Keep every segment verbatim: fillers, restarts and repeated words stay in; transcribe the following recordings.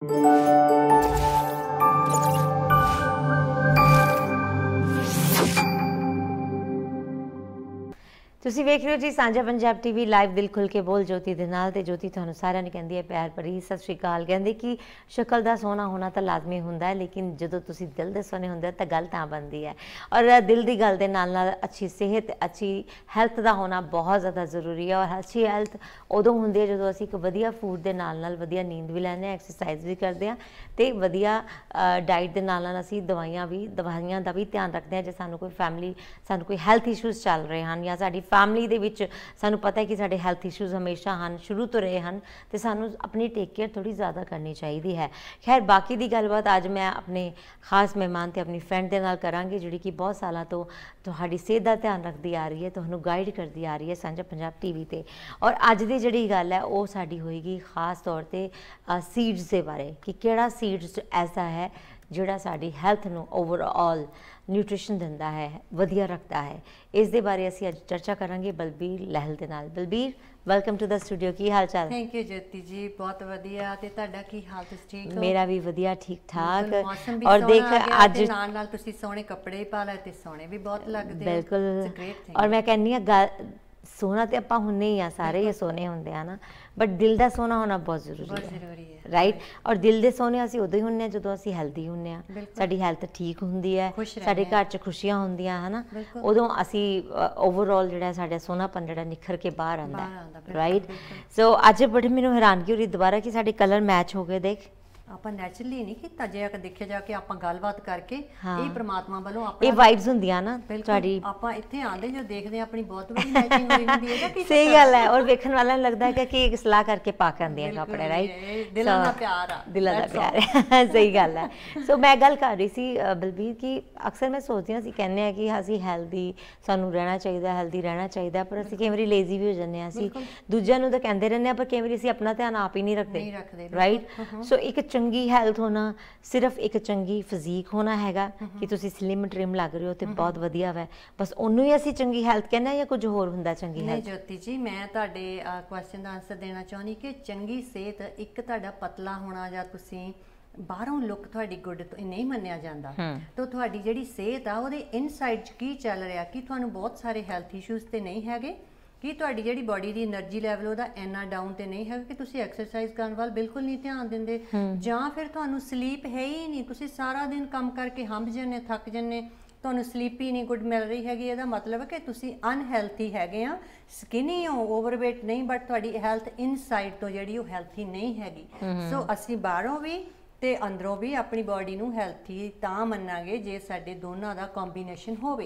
ਤੁਸੀਂ ਵੇਖ ਰਹੇ ਹੋ ਜੀ ਸਾਂਝਾ ਪੰਜਾਬ ਟੀਵੀ ਲਾਈਵ ਦਿਲ ਖੁੱਲ ਕੇ ਬੋਲ ਜੋਤੀ ਦੇ ਨਾਲ ਤੇ ਜੋਤੀ ਤੁਹਾਨੂੰ ਸਾਰਿਆਂ ਨੂੰ ਕਹਿੰਦੀ ਹੈ ਪਿਆਰ ਭਰੀ ਸਤਿ ਸ਼੍ਰੀ ਅਕਾਲ। ਕਹਿੰਦੇ ਕਿ ਸ਼ਕਲ ਦਾ ਸੋਹਣਾ ਹੋਣਾ ਤਾਂ ਲਾਜ਼ਮੀ ਹੁੰਦਾ ਹੈ, ਲੇਕਿਨ ਜਦੋਂ ਤੁਸੀਂ ਦਿਲ ਦੇ ਸੋਹਣੇ ਹੁੰਦੇ ਤਾਂ ਗੱਲ ਤਾਂ ਬਣਦੀ ਹੈ। ਔਰ ਦਿਲ ਦੀ ਗੱਲ ਦੇ ਨਾਲ ਨਾਲ ਅੱਛੀ ਸਿਹਤ, ਅੱਛੀ ਹੈਲਥ ਦਾ ਹੋਣਾ ਬਹੁਤ ਜ਼ਿਆਦਾ ਜ਼ਰੂਰੀ ਹੈ। ਔਰ ਅੱਛੀ ਹੈਲਥ ਉਦੋਂ ਹੁੰਦੀ ਹੈ ਜਦੋਂ ਅਸੀਂ ਇੱਕ ਵਧੀਆ ਫੂਡ ਦੇ ਨਾਲ ਨਾਲ ਵਧੀਆ ਨੀਂਦ ਵੀ ਲੈਂਦੇ ਹਾਂ, ਐਕਸਰਸਾਈਜ਼ ਵੀ ਕਰਦੇ ਹਾਂ ਅਤੇ ਵਧੀਆ ਡਾਈਟ ਦੇ ਨਾਲ ਨਾਲ ਅਸੀਂ ਦਵਾਈਆਂ ਵੀ ਦਵਾਈਆਂ ਦਾ ਵੀ ਧਿਆਨ ਰੱਖਦੇ ਹਾਂ। ਜੇ ਸਾਨੂੰ ਕੋਈ ਫੈਮਿਲੀ ਸਾਨੂੰ ਕੋਈ ਹੈਲਥ ਇਸ਼ੂਜ਼ ਚੱਲ ਰਹੇ ਹਨ ਜਾਂ ਸਾਡੀ ਫੈਮਿਲੀ ਦੇ ਵਿੱਚ ਸਾਨੂੰ ਪਤਾ ਹੈ ਕਿ ਸਾਡੇ ਹੈਲਥ ਇਸ਼ੂਜ਼ ਹਮੇਸ਼ਾ ਹਨ, ਸ਼ੁਰੂ ਤੋਂ ਰਹੇ ਹਨ, ਅਤੇ ਸਾਨੂੰ ਆਪਣੀ ਟੇਕ ਕੇਅਰ ਥੋੜ੍ਹੀ ਜ਼ਿਆਦਾ ਕਰਨੀ ਚਾਹੀਦੀ ਹੈ। ਖੈਰ ਬਾਕੀ ਦੀ ਗੱਲਬਾਤ ਅੱਜ ਮੈਂ ਆਪਣੇ ਖਾਸ ਮਹਿਮਾਨ ਅਤੇ ਆਪਣੀ ਫਰੈਂਡ ਦੇ ਨਾਲ ਕਰਾਂਗੀ, ਜਿਹੜੀ ਕਿ ਬਹੁਤ ਸਾਲਾਂ ਤੋਂ ਤੁਹਾਡੀ ਸਿਹਤ ਦਾ ਧਿਆਨ ਰੱਖਦੀ ਆ ਰਹੀ ਹੈ, ਤੁਹਾਨੂੰ ਗਾਈਡ ਕਰਦੀ ਆ ਰਹੀ ਹੈ ਸਾਂਝਾ ਪੰਜਾਬ ਟੀ ਵੀ 'ਤੇ। ਔਰ ਅੱਜ ਦੀ ਜਿਹੜੀ ਗੱਲ ਹੈ ਉਹ ਸਾਡੀ ਹੋਏਗੀ ਖਾਸ ਤੌਰ 'ਤੇ ਸੀਡਸ ਦੇ ਬਾਰੇ, ਕਿ ਕਿਹੜਾ ਸੀਡਸ ਐਸਾ ਹੈ ਜਿਹੜਾ ਸਾਡੀ ਹੈਲਥ ਨੂੰ ਓਵਰਆਲ ਨਿਊਟ੍ਰੀਸ਼ਨ ਦਿੰਦਾ ਹੈ, ਵਧੀਆ ਰੱਖਦਾ ਹੈ। ਇਸ ਦੇ ਬਾਰੇ ਅਸੀਂ ਅੱਜ ਚਰਚਾ ਕਰਾਂਗੇ ਬਲਬੀਰ ਲਹਿਲ ਦੇ ਨਾਲ। Balbir, welcome to the studio. ਕੀ ਹਾਲ ਚਾਲ? ਥੈਂਕ ਯੂ ਜੋਤੀ ਜੀ, ਬਹੁਤ ਵਧੀਆ। ਤੇ ਤੁਹਾਡਾ ਕੀ ਹਾਲ? ਤੁਸੀਂ ਠੀਕ ਹੋ? ਮੇਰਾ ਵੀ ਵਧੀਆ, ਠੀਕ ਠਾਕ। ਔਰ ਦੇਖ ਅੱਜ ਨਾਲ ਨਾਲ ਤੁਸੀਂ ਸੋਹਣੇ ਕੱਪੜੇ ਪਾ ਲਏ ਤੇ ਸੋਹਣੇ ਵੀ ਬਹੁਤ ਲੱਗਦੇ। ਬਿਲਕੁਲ। ਔਰ ਮੈਂ ਕਹਿੰਦੀ ਹਾਂ ਗੱਲ ਸੋਹਣਾ ਤੇ ਆਪਾਂ ਹੁੰਨੇ ਹੀ ਆ, ਸਾਰੇ ਹੀ ਸੋਹਣੇ ਹੁੰਦੇ ਆ ਨਾ, ਬਟ ਦਿਲ ਦਾ ਸੋਹਣਾ ਹੋਣਾ ਬਹੁਤ ਜ਼ਰੂਰੀ ਹੈ, ਰਾਈਟ। ਔਰ ਦਿਲ ਦੇ ਸੋਹਣੇ ਅਸੀਂ ਉਦੋਂ ਹੀ ਹੁੰਦੇ ਹਾਂ ਜਦੋਂ ਅਸੀਂ ਹੈਲਦੀ ਹੁੰਦੇ ਹਾਂ, ਸਾਡੀ ਹੈਲਥ ਠੀਕ ਹੁੰਦੀ ਹੈ, ਸਾਡੇ ਘਰ 'ਚ ਖੁਸ਼ੀਆਂ ਹੁੰਦੀਆਂ ਹੈ ਨਾ, ਉਦੋਂ ਅਸੀਂ ਓਵਰਆਲ ਜਿਹੜਾ ਸਾਡਾ ਸੋਹਣਾਪਨ ਜਿਹੜਾ ਨਿਖਰ ਕੇ ਬਾਹਰ ਆਉਂਦਾ, ਰਾਈਟ। ਸੋ ਅੱਜ ਬੜੀ ਮੈਨੂੰ ਹੈਰਾਨਗੀ ਹੋ ਰਹੀ ਦੁਬਾਰਾ ਕਿ ਸਾਡੇ ਕਲਰ ਮੈਚ ਹੋ ਗਏ। ਦੇਖ, ਆਪਾਂ ਨੈਚੁਰਲੀ ਨਹੀਂ ਕੀਤਾ, ਜੇ ਦੇਖਿਆ ਜਾ ਕੇ ਆਪਾਂ ਗੱਲਬਾਤ ਕਰਕੇ ਇਹ ਪ੍ਰਮਾਤਮਾ ਵੱਲੋਂ ਆਪਣਾ ਇਹ ਵਾਈਬਸ ਹੁੰਦੀਆਂ ਨਾ ਤੁਹਾਡੀ, ਆਪਾਂ ਇੱਥੇ ਆਂਦੇ ਜੋ ਦੇਖਦੇ ਆ ਆਪਣੀ ਬਹੁਤ ਬੜੀ ਮੈਚਿੰਗ ਹੋਈ ਹੁੰਦੀ ਹੈ। ਕੀ ਸਹੀ ਗੱਲ ਹੈ। ਔਰ ਵੇਖਣ ਵਾਲਿਆਂ ਨੂੰ ਲੱਗਦਾ ਹੈ ਕਿ ਇੱਕ ਸਲਾਹ ਕਰਕੇ ਪਾ ਕੇ ਆਉਂਦੇ ਆ ਕੱਪੜੇ, ਰਾਈਟ। ਦਿਲਾਂ ਦਾ ਪਿਆਰ ਆ, ਦਿਲਾਂ ਦਾ ਪਿਆਰ ਹੈ, ਸਹੀ ਗੱਲ ਹੈ। ਸੋ ਮੈਂ ਗੱਲ ਕਰ ਰਹੀ ਸੀ ਬਲਬੀਰ ਕਿ ਅਕਸਰ ਮੈਂ ਸੋਚਦੀ ਹਾਂ, ਅਸੀਂ ਕਹਿੰਦੇ ਹਾਂ ਕਿ ਅਸੀਂ ਹੈਲਦੀ ਸਾਨੂੰ ਰਹਿਣਾ ਚਾਹੀਦਾ, ਹੈਲਦੀ ਰਹਿਣਾ ਚਾਹੀਦਾ, ਪਰ ਅਸੀਂ ਕਈ ਵਾਰੀ ਲੇਜ਼ੀ ਵੀ ਹੋ ਜਾਂਦੇ ਹਾਂ। ਅਸੀਂ ਦੂਜਿਆਂ ਨੂੰ ਤਾਂ ਕਹਿੰਦੇ ਰਹਿੰਦੇ ਹਾਂ, ਪਰ ਕਈ ਵਾਰੀ ਅਸੀਂ ਆਪਣਾ ਧਿਆਨ ਆਪ ਹੀ ਨਹੀਂ ਰੱਖਦੇ, ਰਾਈਟ। ਸੋ ਇੱਕ ਚੰਗੀ ਹੈਲਥ ਹੋਣਾ ਸਿਰਫ ਇੱਕ ਚੰਗੀ ਫਿਜ਼ੀਕ ਹੋਣਾ ਹੈਗਾ ਕਿ ਤੁਸੀਂ ਸਲਿਮ ਟ੍ਰਿਮ ਲੱਗ ਰਹੇ ਹੋ ਤੇ ਬਹੁਤ ਵਧੀਆ ਵਾ, ਬਸ ਉਹਨੂੰ ਹੀ ਅਸੀਂ ਚੰਗੀ ਹੈਲਥ ਕਹਿੰਦੇ ਹਾਂ ਜਾਂ ਕੁਝ ਹੋਰ ਹੁੰਦਾ ਚੰਗੀ ਹੈਲਥ? ਨਹੀਂ ਜੋਤੀ ਜੀ, ਮੈਂ ਤੁਹਾਡੇ ਕੁਐਸਚਨ ਦਾ ਆਨਸਰ ਦੇਣਾ ਚਾਹੁੰਦੀ ਕਿ ਚੰਗੀ ਸਿਹਤ ਇੱਕ ਤੁਹਾਡਾ ਪਤਲਾ ਹੋਣਾ ਜਾਂ ਤੁਸੀਂ ਬਾਹਰੋਂ ਲੁੱਕ ਤੁਹਾਡੀ ਗੁੱਡ ਨਹੀਂ ਮੰਨਿਆ ਜਾਂਦਾ, ਤਾਂ ਤੁਹਾਡੀ ਜਿਹੜੀ ਸਿਹਤ ਆ ਉਹਦੇ ਇਨਸਾਈਡ 'ਚ ਕੀ ਚੱਲ ਰਿਹਾ, ਕਿ ਤੁਹਾਨੂੰ ਬਹੁਤ ਸਾਰੇ ਹੈਲਥ ਇਸ਼ੂਜ਼ ਤੇ ਨਹੀਂ ਹੈਗੇ, ਕਿ ਤੁਹਾਡੀ ਜਿਹੜੀ ਬਾਡੀ ਦੀ એનર્ਜੀ ਲੈਵਲ ਉਹਦਾ ਇੰਨਾ ਡਾਊਨ ਤੇ ਨਹੀਂ ਹੈਗਾ ਕਿ ਤੁਸੀਂ ਐਕਸਰਸਾਈਜ਼ ਕਰਨ ਵੱਲ ਬਿਲਕੁਲ ਨਹੀਂ ਧਿਆਨ ਦਿੰਦੇ, ਜਾਂ ਫਿਰ ਤੁਹਾਨੂੰ ਸਲੀਪ ਹੈ ਹੀ ਨਹੀਂ, ਤੁਸੀਂ ਸਾਰਾ ਦਿਨ ਕੰਮ ਕਰਕੇ ਹੰਭ ਜਾਂਦੇ, ਥੱਕ ਜਾਂਦੇ, ਤੁਹਾਨੂੰ ਸਲੀਪ ਹੀ ਨਹੀਂ ਗੁੱਡ ਮਿਲ ਰਹੀ ਹੈਗੀ। ਇਹਦਾ ਮਤਲਬ ਹੈ ਕਿ ਤੁਸੀਂ ਅਨਹੈਲਥੀ ਹੈਗੇ ਆ, ਸਕਿਨੀ ਹੋ, ਓਵਰਵੇਟ ਨਹੀਂ, ਬਟ ਤੁਹਾਡੀ ਹੈਲਥ ਇਨਸਾਈਡ ਤੋਂ ਜਿਹੜੀ ਉਹ ਹੈਲਥੀ ਨਹੀਂ ਹੈਗੀ। ਸੋ ਅਸੀਂ ਬਾਹਰੋਂ ਵੀ ਤੇ ਅੰਦਰੋਂ ਵੀ ਆਪਣੀ ਬਾਡੀ ਨੂੰ ਹੈਲਥੀ ਤਾਂ ਮੰਨਾਂਗੇ ਜੇ ਸਾਡੇ ਦੋਨਾਂ ਦਾ ਕੰਬੀਨੇਸ਼ਨ ਹੋਵੇ।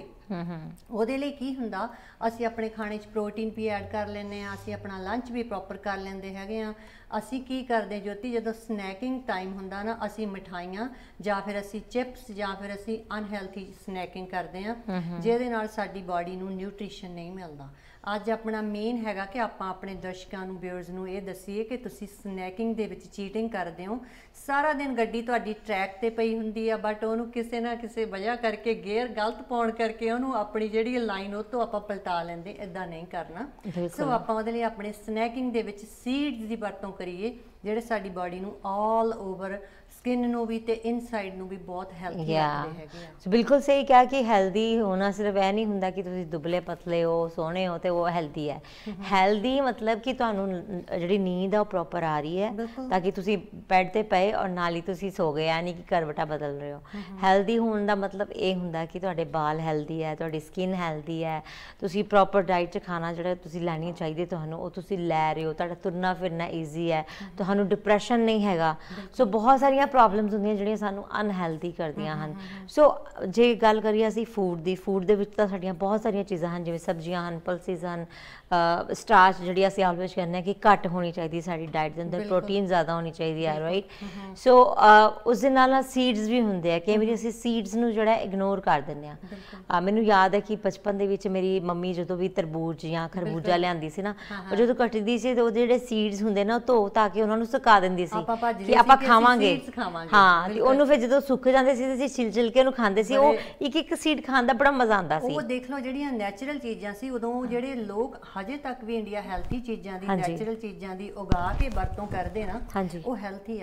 ਉਹਦੇ ਲਈ ਕੀ ਹੁੰਦਾ, ਅਸੀਂ ਆਪਣੇ ਖਾਣੇ 'ਚ ਪ੍ਰੋਟੀਨ ਵੀ ਐਡ ਕਰ ਲੈਂਦੇ ਹਾਂ, ਅਸੀਂ ਆਪਣਾ ਲੰਚ ਵੀ ਪ੍ਰੋਪਰ ਕਰ ਲੈਂਦੇ ਹੈਗੇ ਆ। ਅਸੀਂ ਕੀ ਕਰਦੇ ਜੋਤੀ, ਜਦੋਂ ਸਨੈਕਿੰਗ ਟਾਈਮ ਹੁੰਦਾ ਨਾ, ਅਸੀਂ ਮਿਠਾਈਆਂ ਜਾਂ ਫਿਰ ਅਸੀਂ ਚਿਪਸ ਜਾਂ ਫਿਰ ਅਸੀਂ ਅਨਹੈਲਥੀ ਸਨੈਕਿੰਗ ਕਰਦੇ ਹਾਂ, ਜਿਹਦੇ ਨਾਲ ਸਾਡੀ ਬਾਡੀ ਨੂੰ ਨਿਊਟ੍ਰੀਸ਼ਨ ਨਹੀਂ ਮਿਲਦਾ। ਅੱਜ ਆਪਣਾ ਮੇਨ ਹੈਗਾ ਕਿ ਆਪਾਂ ਆਪਣੇ ਦਰਸ਼ਕਾਂ ਨੂੰ, ਵਿਊਅਰਸ ਨੂੰ ਇਹ ਦੱਸੀਏ ਕਿ ਤੁਸੀਂ ਸਨੈਕਿੰਗ ਦੇ ਵਿੱਚ ਚੀਟਿੰਗ ਕਰਦੇ ਹੋ। ਸਾਰਾ ਦਿਨ ਗੱਡੀ ਤੁਹਾਡੀ ਟਰੈਕ ਤੇ ਪਈ ਹੁੰਦੀ ਆ, ਬਟ ਉਹਨੂੰ ਕਿਸੇ ਨਾ ਕਿਸੇ ਵਜ੍ਹਾ ਕਰਕੇ ਗੇਅਰ ਗਲਤ ਪਾਉਣ ਕਰਕੇ ਉਹਨੂੰ ਆਪਣੀ ਜਿਹੜੀ ਲਾਈਨ ਉਹ ਤੋਂ ਆਪਾਂ ਪਲਟਾ ਲੈਂਦੇ। ਇੱਦਾਂ ਨਹੀਂ ਕਰਨਾ। ਸੋ ਆਪਾਂ ਉਹਦੇ ਲਈ ਆਪਣੇ ਸਨੈਕਿੰਗ ਦੇ ਵਿੱਚ ਸੀਡਸ ਦੀ ਵਰਤੋਂ ਕਰੀਏ, ਜਿਹੜੇ ਸਾਡੀ ਬਾਡੀ ਨੂੰ ਆਲ ਓਵਰ ਸਕਿਨ ਨੂੰ ਵੀ ਤੇ ਇਨਸਾਈਡ ਨੂੰ ਵੀ ਬਹੁਤ ਹੈਲਥੀ ਰੱਖਦੇ ਹੈਗੇ ਆ। ਬਿਲਕੁਲ ਸਹੀ ਕਿਹਾ ਕਿ ਹੈਲਦੀ ਹੋਣਾ ਸਿਰਫ ਇਹ ਨਹੀਂ ਹੁੰਦਾ ਕਿ ਤੁਸੀਂ ਦੁਬਲੇ ਪਤਲੇ ਹੋ, ਸੋਹਣੇ ਹੋ ਤੇ ਉਹ ਹੈਲਦੀ ਹੈ। ਹੈਲਦੀ ਮਤਲਬ ਕਿ ਤੁਹਾਨੂੰ ਜਿਹੜੀ ਨੀਂਦ ਆ ਉਹ ਪ੍ਰੋਪਰ ਆ ਰਹੀ ਹੈ, ਤਾਂ ਕਿ ਤੁਸੀਂ ਬੈੱਡ ਤੇ ਪਏ ਔਰ ਨਾਲ ਹੀ ਤੁਸੀਂ ਸੋ ਗਏ, ਯਾਨੀ ਕਿ ਕਰਵਟਾ ਬਦਲ ਰਹੇ ਹੋ। ਹੈਲਦੀ ਹੋਣ ਦਾ ਮਤਲਬ ਇਹ ਹੁੰਦਾ ਕਿ ਤੁਹਾਡੇ ਬਾਲ ਹੈਲਦੀ ਹੈ, ਤੁਹਾਡੀ ਸਕਿਨ ਹੈਲਦੀ ਹੈ, ਤੁਸੀਂ ਪ੍ਰੋਪਰ ਡਾਈਟ 'ਚ ਖਾਣਾ ਜਿਹੜਾ ਤੁਸੀਂ ਲੈਣੀ ਚਾਹੀਦੀ ਤੁਹਾਨੂੰ ਉਹ ਤੁਸੀਂ ਲੈ ਰਹੇ ਹੋ, ਤੁਹਾਡਾ ਤੁਰਨਾ ਫਿਰਨਾ ਈਜ਼ੀ ਹੈ, ਤੁਹਾਨੂੰ ਡਿਪਰੈਸ਼ਨ ਨਹੀਂ ਹੈਗਾ। ਸੋ ਬਹੁਤ ਸਾਰੀਆਂ ਪ੍ਰੋਬਲਮਸ ਹੁੰਦੀਆਂ ਜਿਹੜੀਆਂ ਸਾਨੂੰ ਅਨਹੈਲਦੀ ਕਰਦੀਆਂ ਹਨ। ਸੋ ਜੇ ਗੱਲ ਕਰੀਏ ਅਸੀਂ ਫੂਡ ਦੀ, ਫੂਡ ਦੇ ਵਿੱਚ ਤਾਂ ਸਾਡੀਆਂ ਬਹੁਤ ਸਾਰੀਆਂ ਚੀਜ਼ਾਂ ਹਨ, ਜਿਵੇਂ ਸਬਜ਼ੀਆਂ ਹਨ, ਪਲਸਿਸ ਹਨ, ਸਟਾਰਚ ਜਿਹੜੀ ਅਸੀਂ ਆਲਵੇਜ਼ ਕਹਿੰਦੇ ਹਾਂ ਕਿ ਘੱਟ ਹੋਣੀ ਚਾਹੀਦੀ ਸਾਡੀ ਡਾਈਟ ਦੇ ਅੰਦਰ, ਪ੍ਰੋਟੀਨ ਜ਼ਿਆਦਾ ਹੋਣੀ ਚਾਹੀਦੀ ਹੈ, ਰਾਈਟ। ਸੋ ਉਸ ਦੇ ਨਾਲ ਨਾਲ ਸੀਡਸ ਵੀ ਹੁੰਦੇ ਆ, ਕਈ ਵਾਰੀ ਅਸੀਂ ਸੀਡਸ ਨੂੰ ਜਿਹੜਾ ਇਗਨੋਰ ਕਰ ਦਿੰਦੇ ਹਾਂ। ਮੈਨੂੰ ਯਾਦ ਹੈ ਕਿ ਬਚਪਨ ਦੇ ਵਿੱਚ ਮੇਰੀ ਮੰਮੀ ਜਦੋਂ ਵੀ ਤਰਬੂਜ ਜਾਂ ਖਰਬੂਜਾ ਲਿਆਂਦੀ ਸੀ ਨਾ, ਉਹ ਜਦੋਂ ਕੱਟਦੀ ਸੀ ਤੇ ਉਹਦੇ ਜਿਹੜੇ ਸੀਡਸ ਹੁੰਦੇ ਨਾ ਉਹ ਧੋ ਧਾ ਕੇ ਉਹਨਾਂ ਨੂੰ ਸੁਕਾ ਦਿੰਦੀ ਸੀ ਕਿ ਆਪਾਂ ਖਾਵਾਂਗੇ। ਹਾਂ, ਤੇ ਉਹਨੂੰ ਫਿਰ ਜਦੋਂ ਸੁੱਕ ਜਾਂਦੇ ਸੀ ਤੇ ਅਸੀਂ ਛਿਲ ਛਿਲ ਕੇ ਉਹਨੂੰ ਖਾਂਦੇ ਸੀ। ਉਹ ਇੱਕ ਇੱਕ ਸੀਡ ਖਾਣ ਦਾ ਬੜਾ ਮਜ਼ਾ ਆਉਂਦਾ ਸੀ। ਉਹ ਦੇਖ ਲਓ ਜਿਹੜੀਆਂ ਨੈਚੁਰਲ ਚੀਜ਼ਾਂ ਸੀ, ਉਦੋਂ ਜਿਹੜੇ ਲੋਕ ਹਜੇ ਤੱਕ ਵੀ ਇੰਡੀਆ ਹੈਲਥੀ ਚੀਜ਼ਾਂ ਦੀ, ਨੈਚੁਰਲ ਚੀਜ਼ਾਂ ਦੀ ਉਗਾ ਕੇ ਵਰਤੋਂ ਕਰਦੇ ਨਾ, ਉਹ ਹੈਲਥੀ ਆ।